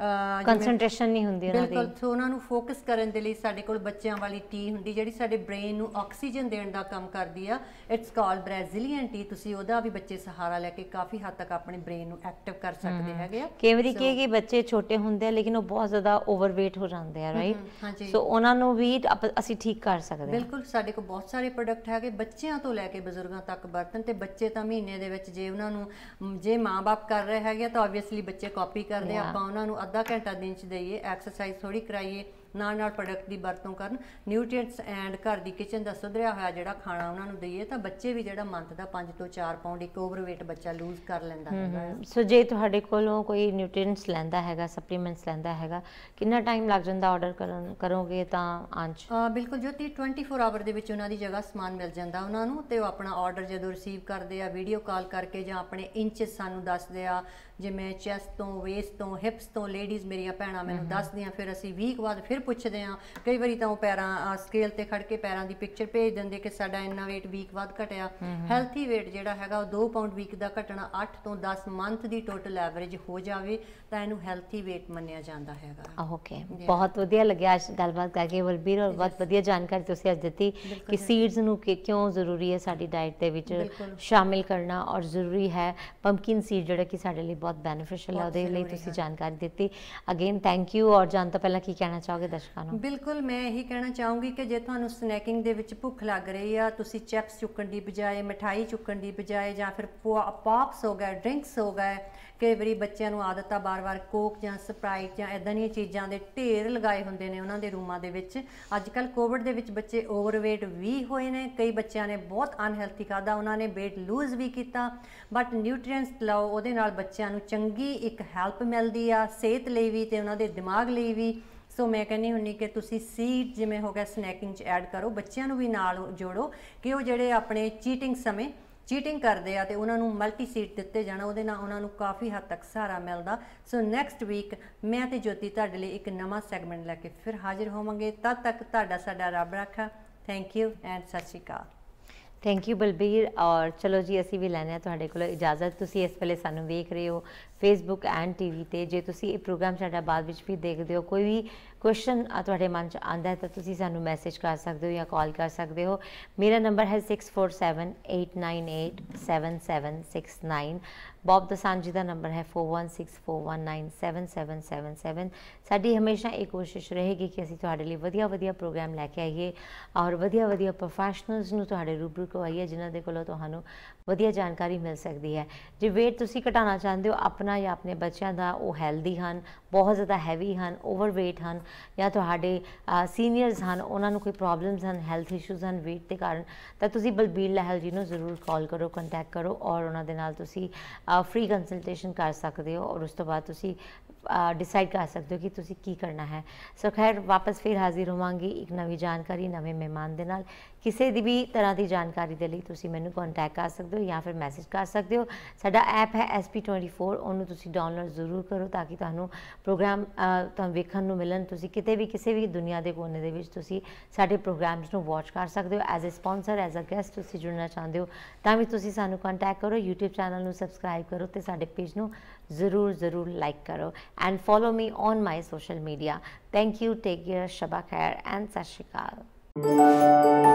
ਕੰਸੈਂਟ੍ਰੇਸ਼ਨ ਨਹੀਂ ਹੁੰਦੀ ਉਹਨਾਂ ਦੀ। ਬਿਲਕੁਲ, ਸੋ ਉਹਨਾਂ ਨੂੰ ਫੋਕਸ ਕਰਨ ਦੇ ਲਈ ਸਾਡੇ ਕੋਲ ਬੱਚਿਆਂ ਵਾਲੀ ਟੀ ਹੁੰਦੀ ਜਿਹੜੀ ਸਾਡੇ ਬ੍ਰੇਨ ਨੂੰ ਆਕਸੀਜਨ ਦੇਣ ਦਾ ਕੰਮ ਕਰਦੀ ਆ। It's called Brazilian tea. ਤੁਸੀਂ ਉਹਦਾ ਵੀ ਬੱਚੇ ਸਹਾਰਾ ਲੈ ਕੇ ਕਾਫੀ ਹੱਦ ਤੱਕ ਆਪਣੇ ਬ੍ਰੇਨ ਨੂੰ ਐਕਟਿਵ ਕਰ ਸਕਦੇ ਹੈਗੇ ਆ। ਕਈ ਵਾਰੀ ਕੀ ਕਿ ਬੱਚੇ ਛੋਟੇ ਹੁੰਦੇ ਆ ਲੇਕਿਨ ਉਹ ਬਹੁਤ ਜ਼ਿਆਦਾ ਓਵਰਵੇਟ ਹੋ ਜਾਂਦੇ ਆ, ਰਾਈਟ? ਹਾਂਜੀ, ਸੋ ਉਹਨਾਂ ਨੂੰ ਵੀ ਅਸੀਂ ਠੀਕ ਕਰ ਸਕਦੇ ਹਾਂ। ਬਿਲਕੁਲ, ਸਾਡੇ ਕੋਲ ਬਹੁਤ ਸਾਰੇ ਪ੍ਰੋਡਕਟ ਹੈਗੇ ਬੱਚਿਆਂ ਤੋਂ ਲੈ ਕੇ ਬਜ਼ੁਰਗਾਂ ਤੱਕ ਵਰਤਣ। ਤੇ ਬੱਚੇ ਤਾਂ ਮਹੀਨੇ ਦੇ ਵਿੱਚ ਜੇ ਉਹਨਾਂ ਨੂੰ ਜੇ ਮਾਂ-ਬਾਪ ਕਰ ਰਹੇ ਹੈਗੇ ਤਾਂ ਆਬਵੀਅਸਲੀ ਬੱਚੇ ਕਾਪੀ ਕਰਦੇ ਆ। ਆਪਾਂ ਉਹਨਾਂ ਨੂੰ ਅੱਧਾ ਘੰਟਾ ਦਿਨ 'ਚ ਦਈਏ, ਐਕਸਰਸਾਈਜ਼ ਥੋੜੀ ਕਰਾਈਏ, ਨਾਲ ਨਾਲ ਪ੍ਰੋਡਕਟ ਦੀ ਵਰਤੋਂ ਕਰਨ, ਨਿਊਟ੍ਰੀਐਂਟਸ ਐਂਡ ਘਰ ਦੀ ਕਿਚਨ ਦਾ ਸੁਧਰਿਆ ਹੋਇਆ ਜਿਹੜਾ ਖਾਣਾ ਉਹਨਾਂ ਨੂੰ ਦਈਏ ਤਾਂ ਬੱਚੇ ਵੀ ਜਿਹੜਾ ਮੰਥ ਦਾ ਪੰਜ ਤੋਂ ਚਾਰ ਪਾਉਂਡ ਇੱਕ ਓਵਰਵੇਟ ਬੱਚਾ ਲੂਜ਼ ਕਰ ਲੈਂਦਾ ਹੈਗਾ। ਸੋ ਜੇ ਤੁਹਾਡੇ ਕੋਲੋਂ ਕੋਈ ਨਿਊਟ੍ਰੀਐਂਟਸ ਲੈਂਦਾ ਹੈਗਾ, ਸਪਲੀਮੈਂਟਸ ਲੈਂਦਾ ਹੈਗਾ, ਕਿੰਨਾ ਟਾਈਮ ਲੱਗ ਜਾਂਦਾ ਆਰਡਰ ਕਰਨ ਕਰੋਗੇ ਤਾਂ ਆਂਚ? ਬਿਲਕੁਲ ਜੋਤੀ, ਟਵੈਂਟੀ ਫੋਰ ਆਵਰ ਦੇ ਵਿੱਚ ਉਹਨਾਂ ਦੀ ਜਗ੍ਹਾ ਸਮਾਨ ਮਿਲ ਜਾਂਦਾ ਉਹਨਾਂ ਨੂੰ। ਤੇ ਉਹ ਆਪਣਾ ਆਰਡਰ ਜਦੋਂ ਰਿਸੀਵ ਕਰਦੇ ਆ ਵੀਡੀਓ ਕਾਲ ਕਰਕੇ ਜਾਂ ਆਪਣੇ ਇੰਚਸ ਸਾਨੂੰ ਦੱਸਦੇ ਆ, ਜਿਵੇਂ ਚੈਸਟ ਤੋਂ, ਵੇਸਟ ਤੋਂ, ਹਿਪਸ ਤੋਂ ਲੇਡੀਜ਼ ਮੇਰੀਆਂ ਭੈਣਾਂ ਮੈਨੂੰ ਦੱਸਦੀਆਂ, ਫਿਰ ਅਸੀਂ ਵੀਕ ਬਾਅਦ ਫਿਰ ਪੁੱਛਦੇ ਹਾਂ। ਕਈ ਵਾਰੀ ਤਾਂ ਉਹ ਪੈਰਾਂ ਸਕੇਲ ਤੇ ਖੜ ਕੇ ਪੈਰਾਂ ਦੀ ਪਿਕਚਰ ਭੇਜ ਦਿੰਦੇ ਕਿ ਸਾਡਾ ਇੰਨਾ weight ਵੀਕ ਬਾਅਦ ਘਟਿਆ। ਹੈਲਥੀ weight ਜਿਹੜਾ ਹੈਗਾ ਉਹ ਦੋ ਪਾਉਂਡ ਵੀਕ ਦਾ ਘਟਣਾ ਅੱਠ ਤੋਂ ਦਸ ਮੰਥ ਦੀ ਟੋਟਲ ਐਵਰੇਜ ਹੋ ਜਾਵੇ ਤਾਂ ਇਹਨੂੰ ਹੈਲਥੀ weight ਮੰਨਿਆ ਜਾਂਦਾ ਹੈਗਾ। ਓਕੇ, ਬਹੁਤ ਵਧੀਆ ਲੱਗਿਆ ਅੱਜ ਗੱਲਬਾਤ ਕਰਕੇ ਬਲਬੀਰ, ਔਰ ਬਹੁਤ ਵਧੀਆ ਜਾਣਕਾਰੀ ਤੁਸੀਂ ਅੱਜ ਦਿੱਤੀ ਕਿ ਸੀਡਸ ਨੂੰ ਕਿਉਂ ਜ਼ਰੂਰੀ ਹੈ ਸਾਡੀ ਡਾਈਟ ਦੇ ਵਿੱਚ ਸ਼ਾਮਿਲ ਕਰਨਾ, ਔਰ ਜ਼ਰੂਰੀ ਹੈ ਪੰਪਕਿਨ ਸੀਡ ਜਿਹੜਾ ਕਿ ਸਾਡੇ ਲਈ ਬਹੁਤ ਬੈਨੀਫਿਸ਼ੀਅਲ ਹੈ, ਉਹਦੇ ਲਈ ਤੁਸੀਂ ਜਾਣਕਾਰੀ ਦਿੱਤੀ। Again thank you. ਔਰ ਜਾਣ ਤੋਂ ਪਹਿਲਾਂ ਕੀ ਕਹਿਣਾ ਚਾਹੋਗੇ ਦਰਸ਼ਕਾਂ ਨੂੰ? ਬਿਲਕੁਲ, ਮੈਂ ਇਹੀ ਕਹਿਣਾ ਚਾਹੂੰਗੀ ਕਿ ਜੇ ਤੁਹਾਨੂੰ ਸਨੈਕਿੰਗ ਦੇ ਵਿੱਚ ਭੁੱਖ ਲੱਗ ਰਹੀ ਆ, ਤੁਸੀਂ ਚਿਪਸ ਚੁੱਕਣ ਦੀ ਬਜਾਏ, ਮਿਠਾਈ ਚੁੱਕਣ ਦੀ ਬਜਾਏ, ਜਾਂ ਫਿਰ ਪੌਪਸ ਹੋ ਗਏ, ਡਰਿੰਕਸ ਹੋ ਗਏ, ਕਈ ਵਾਰੀ ਬੱਚਿਆਂ ਨੂੰ ਆਦਤ ਆ ਬਾਰ-ਬਾਰ ਕੋਕ ਜਾਂ ਸਪਰਾਈਟ ਜਾਂ ਇੱਦਾਂ ਦੀਆਂ ਚੀਜ਼ਾਂ ਦੇ ਢੇਰ ਲਗਾਏ ਹੁੰਦੇ ਨੇ ਉਹਨਾਂ ਦੇ ਰੂਮਾਂ ਦੇ ਵਿੱਚ। ਅੱਜ ਕੱਲ੍ਹ ਕੋਵਿਡ ਦੇ ਵਿੱਚ ਬੱਚੇ ਓਵਰਵੇਟ ਵੀ ਹੋਏ ਨੇ, ਕਈ ਬੱਚਿਆਂ ਨੇ ਬਹੁਤ ਅਨਹੈਲਥੀ ਖਾਧਾ, ਉਹਨਾਂ ਨੇ ਵੇਟ ਲੂਜ਼ ਵੀ ਕੀਤਾ। ਬਟ ਨਿਊਟ੍ਰੀਐਂਟਸ ਲਓ, ਉਹਦੇ ਨਾਲ ਬੱਚਿਆਂ ਨੂੰ ਚੰਗੀ ਇੱਕ ਹੈਲਪ ਮਿਲਦੀ ਆ, ਸਿਹਤ ਲਈ ਵੀ ਤੇ ਉਹਨਾਂ ਦੇ ਦਿਮਾਗ ਲਈ ਵੀ। ਸੋ ਮੈਂ ਕਹਿੰਦੀ ਹੁੰਦੀ ਕਿ ਤੁਸੀਂ ਸੀਡ ਜਿਵੇਂ ਹੋ ਗਿਆ ਸਨੈਕਿੰਗ 'ਚ ਐਡ ਕਰੋ, ਬੱਚਿਆਂ ਨੂੰ ਵੀ ਨਾਲ ਜੋੜੋ ਕਿ ਉਹ ਜਿਹੜੇ ਆਪਣੇ ਚੀਟਿੰਗ ਸਮੇਂ ਚੀਟਿੰਗ ਕਰਦੇ ਆ ਤੇ ਉਹਨਾਂ ਨੂੰ ਮਲਟੀ ਸੀਡ ਦਿੱਤੇ ਜਾਣਾ, ਉਹਦੇ ਨਾਲ ਉਹਨਾਂ ਨੂੰ ਕਾਫੀ ਹੱਦ ਤੱਕ ਸਹਾਰਾ ਮਿਲਦਾ। ਸੋ ਨੈਕਸਟ ਵੀਕ ਮੈਂ ਤੇ ਜੋਤੀ ਤੁਹਾਡੇ ਲਈ ਇੱਕ ਨਵਾਂ ਸੈਗਮੈਂਟ ਲੈ ਕੇ ਫਿਰ ਹਾਜ਼ਰ ਹੋਵਾਂਗੇ। ਤਦ ਤੱਕ ਤੁਹਾਡਾ ਸਾਡਾ ਰੱਬ ਰਾਖਾ। ਥੈਂਕ ਯੂ ਐਂਡ ਸਤਿ ਸ਼੍ਰੀ ਅਕਾਲ। Thank you Balbir. ਔਰ ਚਲੋ ਜੀ, ਅਸੀਂ ਵੀ ਲੈਣੇ ਆ ਤੁਹਾਡੇ ਕੋਲੋਂ ਇਜਾਜ਼ਤ। ਤੁਸੀਂ ਇਸ ਵੇਲੇ ਸਾਨੂੰ ਵੇਖ ਰਹੇ ਹੋ ਫੇਸਬੁੱਕ ਐਂਡ ਟੀ ਵੀ 'ਤੇ। ਜੇ ਤੁਸੀਂ ਇਹ ਪ੍ਰੋਗਰਾਮ ਸਾਡਾ ਬਾਅਦ ਵਿੱਚ ਵੀ ਦੇਖਦੇ ਹੋ, ਕੋਈ ਵੀ ਕੁਐਸਚਨ ਤੁਹਾਡੇ ਮਨ 'ਚ ਆਉਂਦਾ ਹੈ ਤਾਂ ਤੁਸੀਂ ਸਾਨੂੰ ਮੈਸੇਜ ਕਰ ਸਕਦੇ ਹੋ ਜਾਂ ਕਾਲ ਕਰ ਸਕਦੇ ਹੋ। ਮੇਰਾ ਨੰਬਰ ਹੈ six four seven eight nine eight seven seven six nine. Bob Dosanjh ਦਾ ਨੰਬਰ ਹੈ four one six four one nine seven seven seven seven. ਸਾਡੀ ਹਮੇਸ਼ਾ ਇਹ ਕੋਸ਼ਿਸ਼ ਰਹੇਗੀ ਕਿ ਅਸੀਂ ਤੁਹਾਡੇ ਲਈ ਵਧੀਆ ਵਧੀਆ ਪ੍ਰੋਗਰਾਮ ਲੈ ਕੇ ਆਈਏ ਔਰ ਵਧੀਆ ਵਧੀਆ ਪ੍ਰੋਫੈਸ਼ਨਲਸ ਨੂੰ ਤੁਹਾਡੇ ਰੂਬਰੂ ਕਰਵਾਈਏ ਜਿਨ੍ਹਾਂ ਦੇ ਕੋਲੋਂ ਤੁਹਾਨੂੰ ਵਧੀਆ ਜਾਣਕਾਰੀ ਮਿਲ ਸਕਦੀ ਹੈ। ਜੇ ਵੇਟ ਤੁਸੀਂ ਘਟਾਉਣਾ ਚਾਹੁੰਦੇ ਹੋ ਆਪਣਾ ਜਾਂ ਆਪਣੇ ਬੱਚਿਆਂ ਦਾ, ਉਹ ਹੈਲਦੀ ਹਨ, ਬਹੁਤ ਜ਼ਿਆਦਾ ਹੈਵੀ ਹਨ, ਓਵਰਵੇਟ ਹਨ, ਜਾਂ ਤੁਹਾਡੇ ਸੀਨੀਅਰਸ ਹਨ, ਉਹਨਾਂ ਨੂੰ ਕੋਈ ਪ੍ਰੋਬਲਮਸ ਹਨ, ਹੈਲਥ ਇਸ਼ੂਜ਼ ਹਨ ਵੇਟ ਦੇ ਕਾਰਨ, ਤਾਂ ਤੁਸੀਂ ਬਲਬੀਰ ਲਾਹਲ ਜੀ ਨੂੰ ਜ਼ਰੂਰ ਕਾਲ ਕਰੋ, ਕੰਟੈਕਟ ਕਰੋ ਔਰ ਉਹਨਾਂ ਦੇ ਨਾਲ ਤੁਸੀਂ ਫ੍ਰੀ ਕੰਸਲਟੇਸ਼ਨ ਕਰ ਸਕਦੇ ਹੋ ਔਰ ਉਸ ਤੋਂ ਬਾਅਦ ਤੁਸੀਂ ਡਿਸਾਈਡ ਕਰ ਸਕਦੇ ਹੋ ਕਿ ਤੁਸੀਂ ਕੀ ਕਰਨਾ ਹੈ। ਸੋ ਖੈਰ, ਵਾਪਸ ਫਿਰ ਹਾਜ਼ਰ ਹੋਵਾਂਗੀ ਇੱਕ ਨਵੀਂ ਜਾਣਕਾਰੀ, ਨਵੇਂ ਮਹਿਮਾਨ ਦੇ ਨਾਲ। ਕਿਸੇ ਦੀ ਵੀ ਤਰ੍ਹਾਂ ਦੀ ਜਾਣਕਾਰੀ ਦੇ ਲਈ ਤੁਸੀਂ ਮੈਨੂੰ ਕੰਟੈਕਟ ਕਰ ਸਕਦੇ ਹੋ ਜਾਂ ਫਿਰ ਮੈਸੇਜ ਕਰ ਸਕਦੇ ਹੋ। ਸਾਡਾ ਐਪ ਹੈ ਐਸ ਪੀ ਟਵੈਂਟੀ ਫੋਰ, ਉਹਨੂੰ ਤੁਸੀਂ ਡਾਊਨਲੋਡ ਜ਼ਰੂਰ ਕਰੋ ਤਾਂ ਕਿ ਤੁਹਾਨੂੰ ਪ੍ਰੋਗਰਾਮ ਤੁਹਾਨੂੰ ਵੇਖਣ ਨੂੰ ਮਿਲਣ। ਤੁਸੀਂ ਕਿਤੇ ਵੀ ਕਿਸੇ ਵੀ ਦੁਨੀਆ ਦੇ ਕੋਨੇ ਦੇ ਵਿੱਚ ਤੁਸੀਂ ਸਾਡੇ ਪ੍ਰੋਗਰਾਮਸ ਨੂੰ ਵਾਚ ਕਰ ਸਕਦੇ ਹੋ। As a sponsor, as a guest ਤੁਸੀਂ ਜੁੜਨਾ ਚਾਹੁੰਦੇ ਹੋ ਤਾਂ ਵੀ ਤੁਸੀਂ ਸਾਨੂੰ ਕੰਟੈਕਟ ਕਰੋ। ਯੂਟਿਊਬ ਚੈਨਲ ਨੂੰ ਸਬਸਕ੍ਰਾਈਬ ਕਰੋ ਅਤੇ ਸਾਡੇ ਪੇਜ ਨੂੰ ਜ਼ਰੂਰ ਜ਼ਰੂਰ ਲਾਈਕ ਕਰੋ and follow me on my social media. Thank you, take care, ਸ਼ਬਾ ਖੈਰ ਐਂਡ ਸਤਿ ਸ਼੍ਰੀ ਅਕਾਲ।